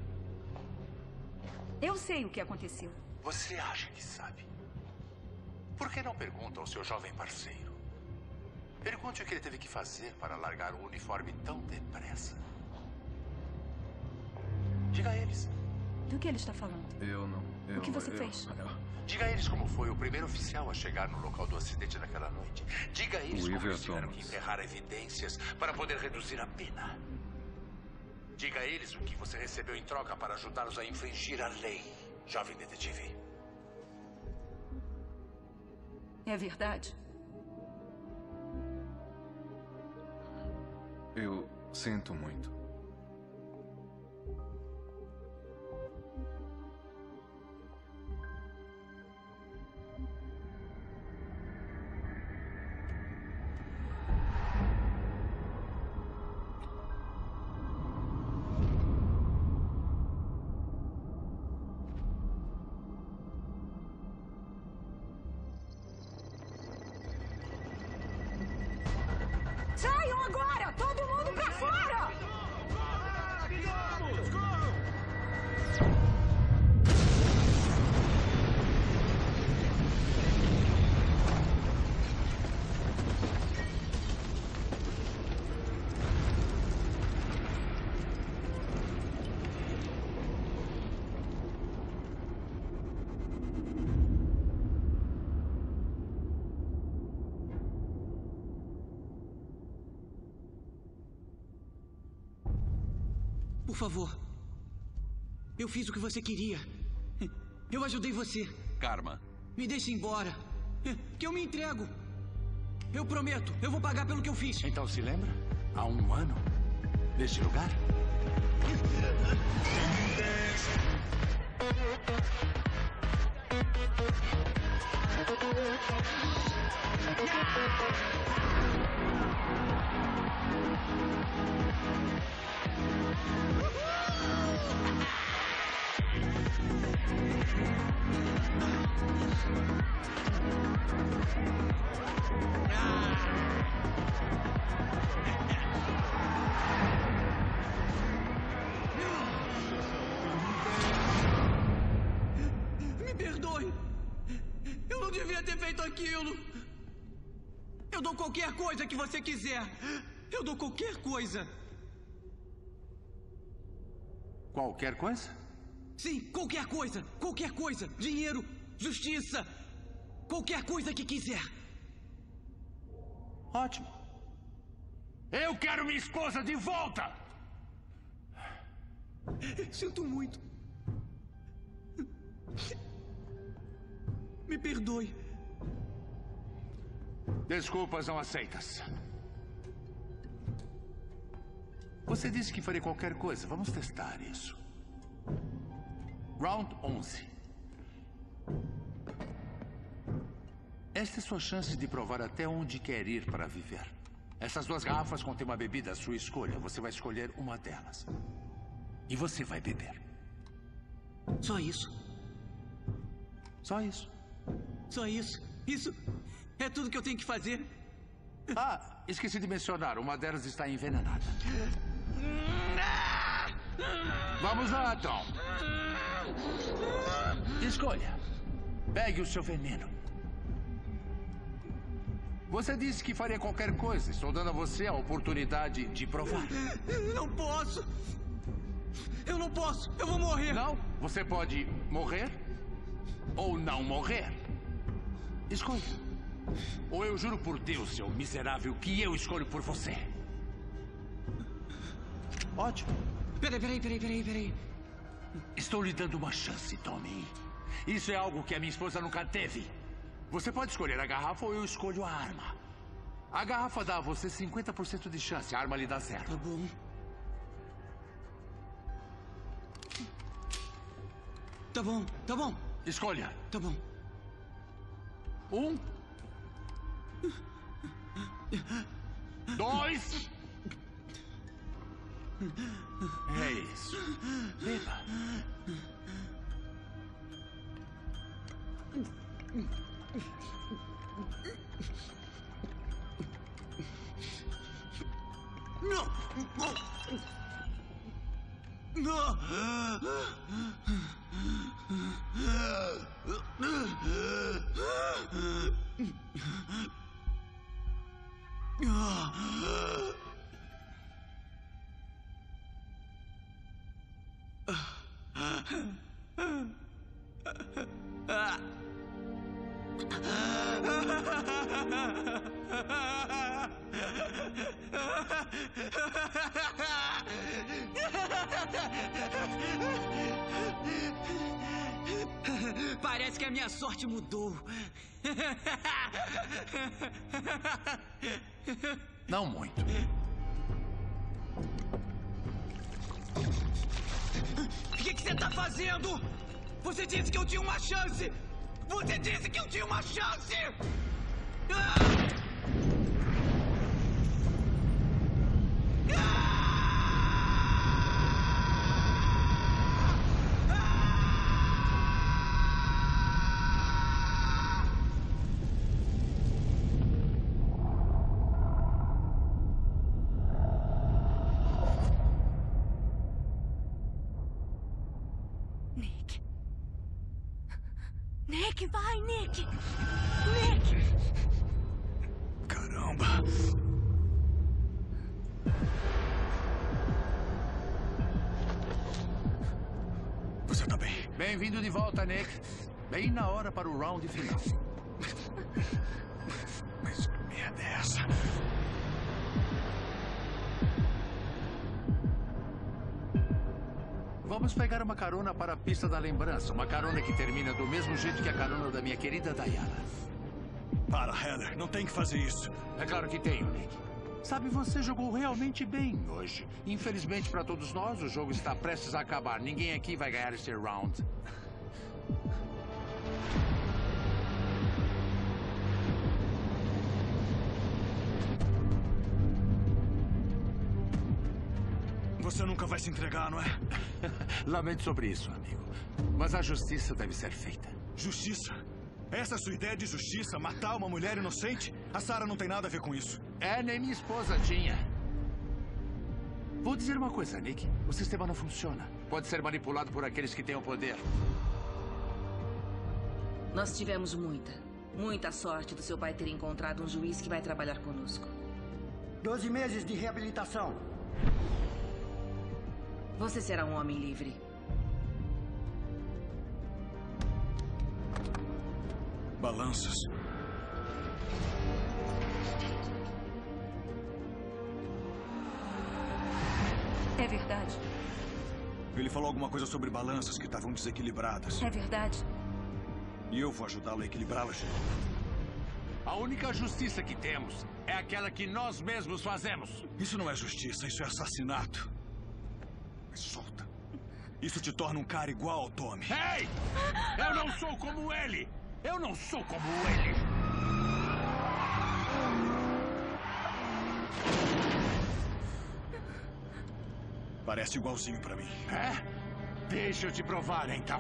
Eu sei o que aconteceu. Você acha que sabe? Por que não pergunta ao seu jovem parceiro? Pergunte o que ele teve que fazer para largar o uniforme tão depressa. Diga a eles. Do que ele está falando? Eu não. O que você fez? Diga a eles como foi o primeiro oficial a chegar no local do acidente naquela noite. Diga a eles como eles tiveram que enterrar evidências para poder reduzir a pena. Diga a eles o que você recebeu em troca para ajudá-los a infringir a lei, jovem detetive. É verdade? Eu sinto muito. Saiam agora! Todo mundo pra fora! Por favor. Eu fiz o que você queria. Eu ajudei você. Karma. Me deixe embora. Que eu me entrego. Eu prometo, eu vou pagar pelo que eu fiz. Então se lembra? Há 1 ano, neste lugar? Me perdoe. Eu não devia ter feito aquilo. Eu dou qualquer coisa que você quiser. Eu dou qualquer coisa. Qualquer coisa? Sim, qualquer coisa. Qualquer coisa. Dinheiro, justiça. Qualquer coisa que quiser. Ótimo. Eu quero minha esposa de volta! Sinto muito. Me perdoe. Desculpas não aceitas. Você disse que faria qualquer coisa. Vamos testar isso. Round 11. Esta é sua chance de provar até onde quer ir para viver. Essas 2 garrafas contêm uma bebida à sua escolha. Você vai escolher uma delas. E você vai beber. Só isso? Só isso. Só isso? Isso é tudo que eu tenho que fazer? Ah, esqueci de mencionar. Uma delas está envenenada. Vamos lá, Tom. Escolha. Pegue o seu veneno. Você disse que faria qualquer coisa. Estou dando a você a oportunidade de provar. Não posso. Eu não posso. Eu vou morrer. Não? Você pode morrer ou não morrer. Escolha. Ou eu juro por Deus, seu miserável, que eu escolho por você. Ótimo. Peraí. Estou lhe dando uma chance, Tommy. Isso é algo que a minha esposa nunca teve. Você pode escolher a garrafa ou eu escolho a arma. A garrafa dá a você 50% de chance, a arma lhe dá 0. Tá bom. Tá bom. Escolha. Tá bom. 1. 2. É isso. Beba. Não! Não! Parece que a minha sorte mudou. Não muito. O que você tá fazendo? Você disse que eu tinha uma chance! Você disse que eu tinha uma chance! Nick, vai, Nick! Nick! Caramba! Você tá bem? Bem-vindo de volta, Nick. Bem na hora para o round final. Mas que merda é essa? Vamos pegar uma carona para a pista da lembrança. Uma carona que termina do mesmo jeito que a carona da minha querida Diana. Para, Heather. Não tem que fazer isso. É claro que tenho, Nick. Sabe, você jogou realmente bem hoje. Infelizmente para todos nós, o jogo está prestes a acabar. Ninguém aqui vai ganhar este round. Você nunca vai se entregar, não é? Lamento sobre isso, amigo. Mas a justiça deve ser feita. Justiça? Essa é a sua ideia de justiça? Matar uma mulher inocente? A Sarah não tem nada a ver com isso. É, nem minha esposa tinha. Vou dizer uma coisa, Nick. O sistema não funciona. Pode ser manipulado por aqueles que têm o poder. Nós tivemos muita sorte do seu pai ter encontrado um juiz que vai trabalhar conosco. 12 meses de reabilitação. Você será um homem livre. Balanças. É verdade. Ele falou alguma coisa sobre balanças que estavam desequilibradas. É verdade. E eu vou ajudá-lo a equilibrá-las de novo. A única justiça que temos é aquela que nós mesmos fazemos. Isso não é justiça, isso é assassinato. Me solta. Isso te torna um cara igual ao Tommy. Ei! Eu não sou como ele! Eu não sou como ele! Parece igualzinho pra mim. É? Deixa eu te provar, então.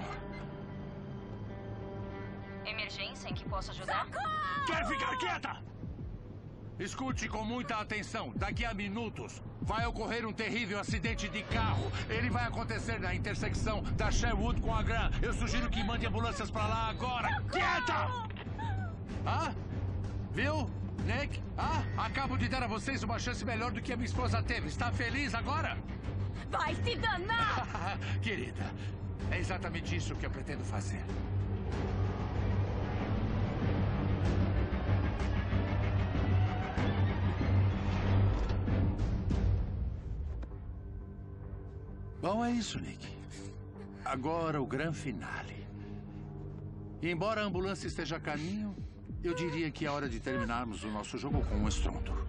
Emergência em que posso ajudar? Socorro! Quer ficar quieta? Escute com muita atenção. Daqui a minutos vai ocorrer um terrível acidente de carro. Ele vai acontecer na intersecção da Sherwood com a Graham. Eu sugiro que mande ambulâncias pra lá agora. Socorro! Quieta! Ah? Viu, Nick? Ah? Acabo de dar a vocês uma chance melhor do que a minha esposa teve. Está feliz agora? Vai se danar! Querida, é exatamente isso que eu pretendo fazer. Bom, é isso, Nick. Agora o grande finale. E embora a ambulância esteja a caminho, eu diria que é hora de terminarmos o nosso jogo com um estrondo.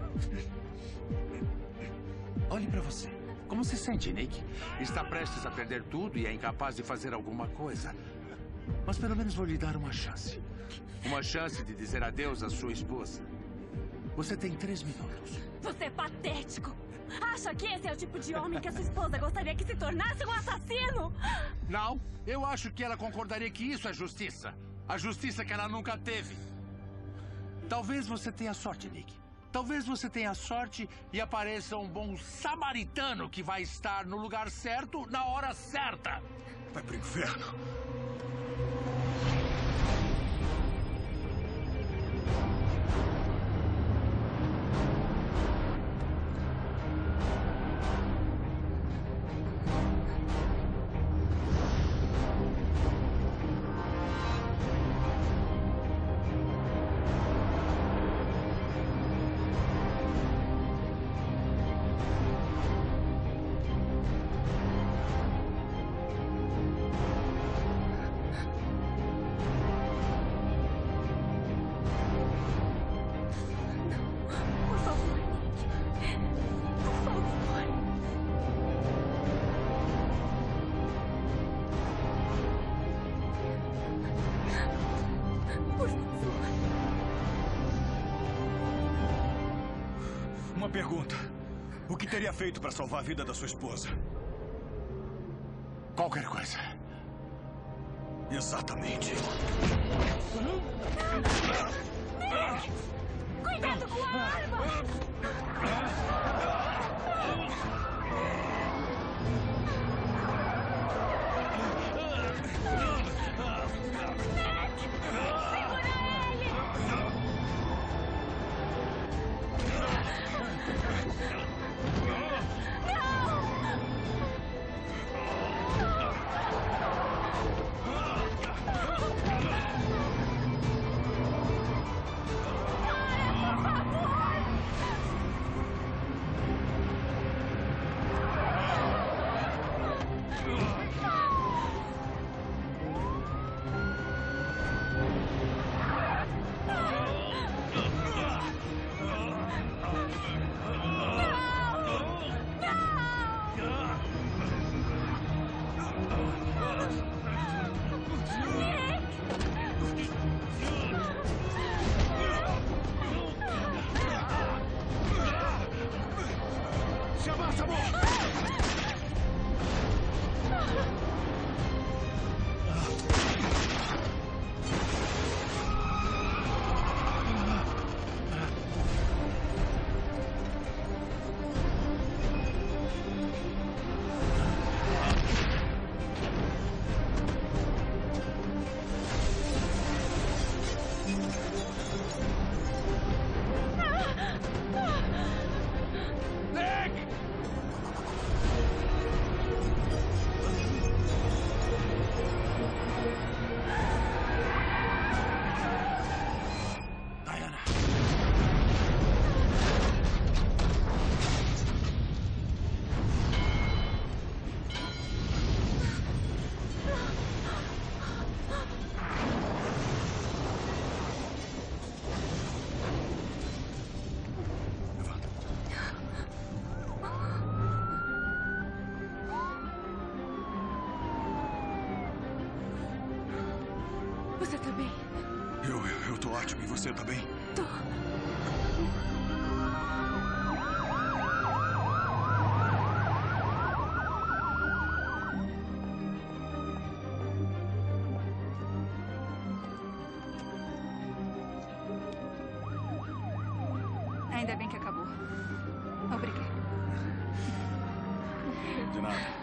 Olhe pra você. Como se sente, Nick? Está prestes a perder tudo e é incapaz de fazer alguma coisa. Mas pelo menos vou lhe dar uma chance. Uma chance de dizer adeus à sua esposa. Você tem 3 minutos. Você é patético. Acha que esse é o tipo de homem que a sua esposa gostaria que se tornasse um assassino? Não. Eu acho que ela concordaria que isso é justiça. A justiça que ela nunca teve. Talvez você tenha sorte, Nick. Talvez você tenha sorte e apareça um bom samaritano que vai estar no lugar certo, na hora certa. Vai pro inferno. Uma pergunta. O que teria feito para salvar a vida da sua esposa? Qualquer coisa. Exatamente. Cuidado com a arma! Se abaixa, amor! Você tá bem? Eu tô ótimo. E você tá bem? Tô. Ainda bem que acabou. Obrigada. De nada.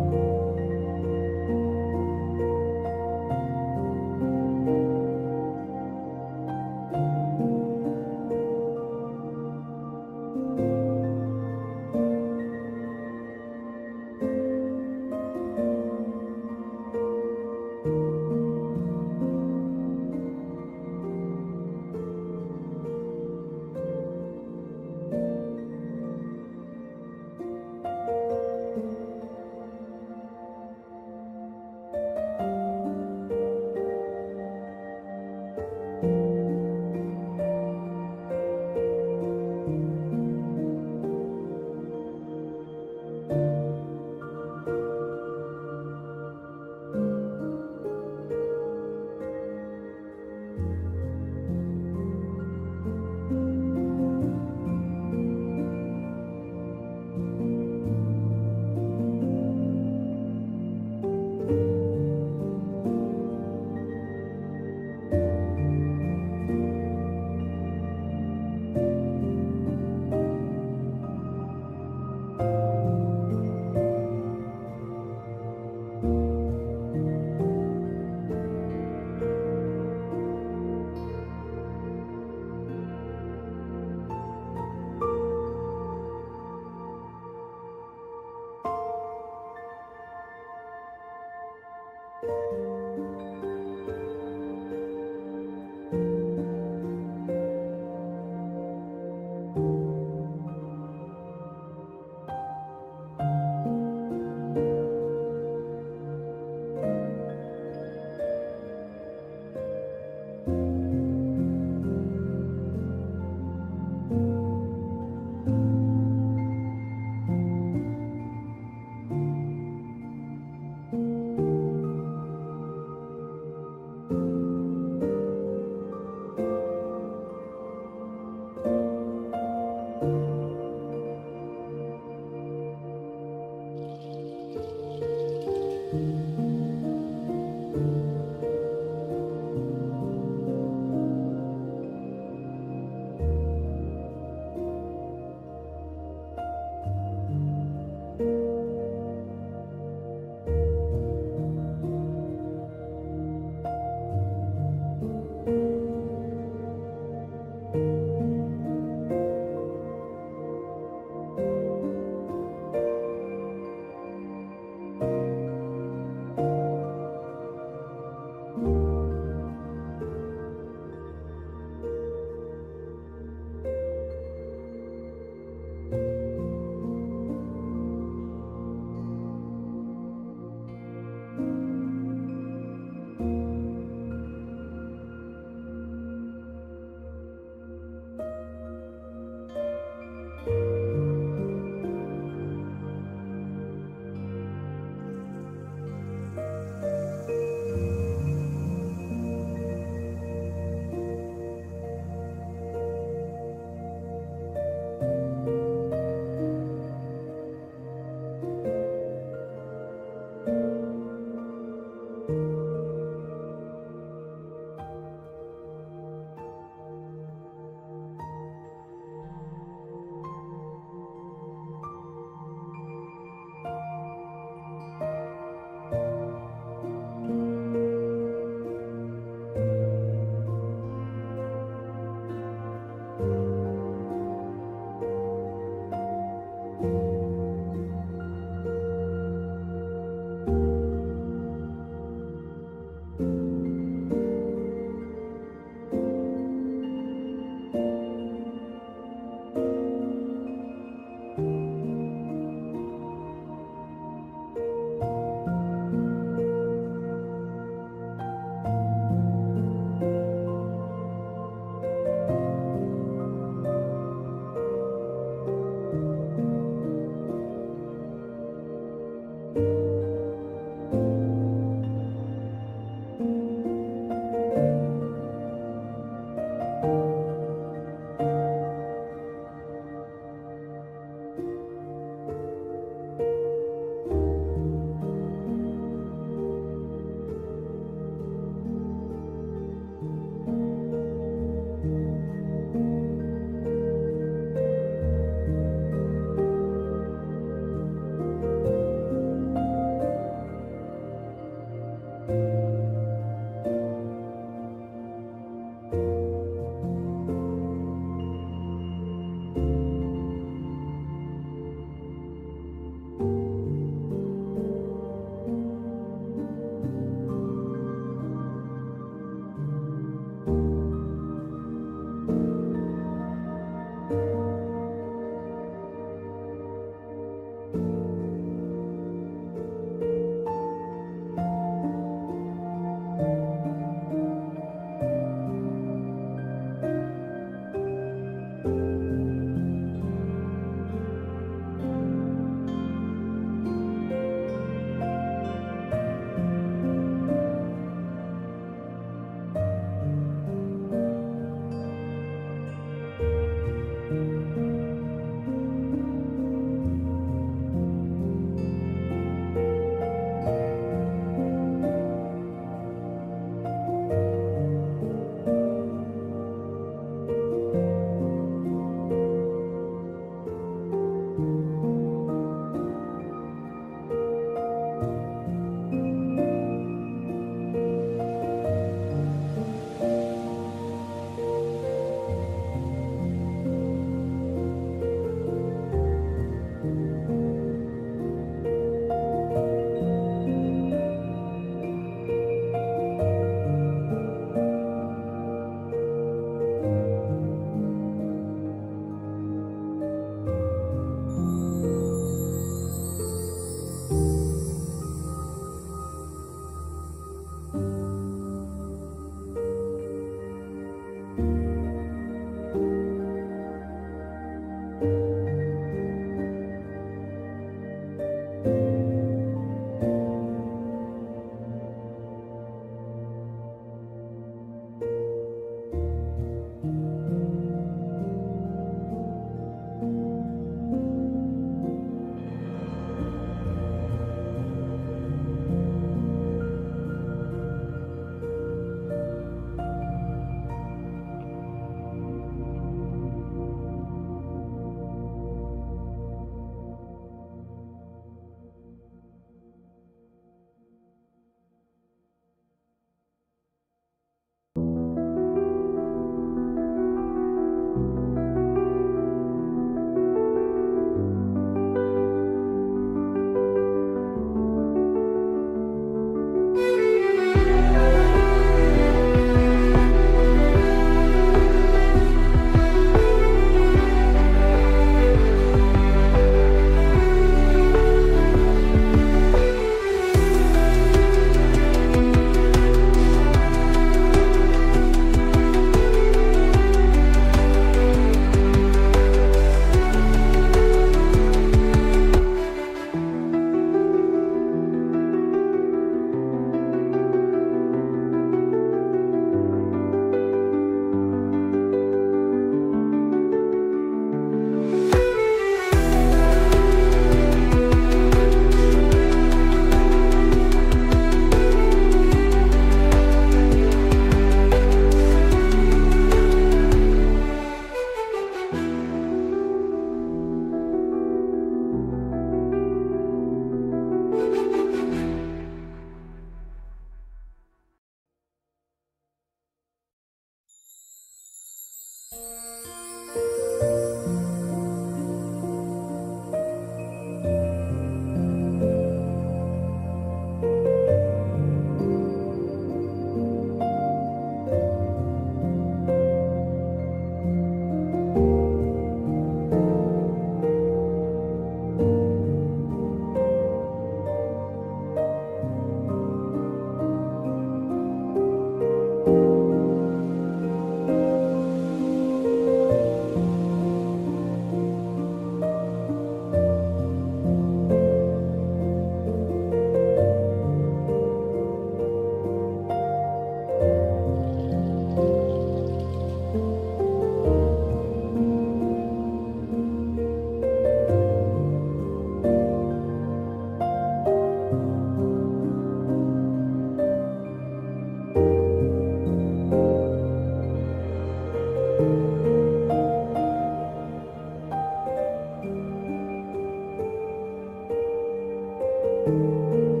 Thank you.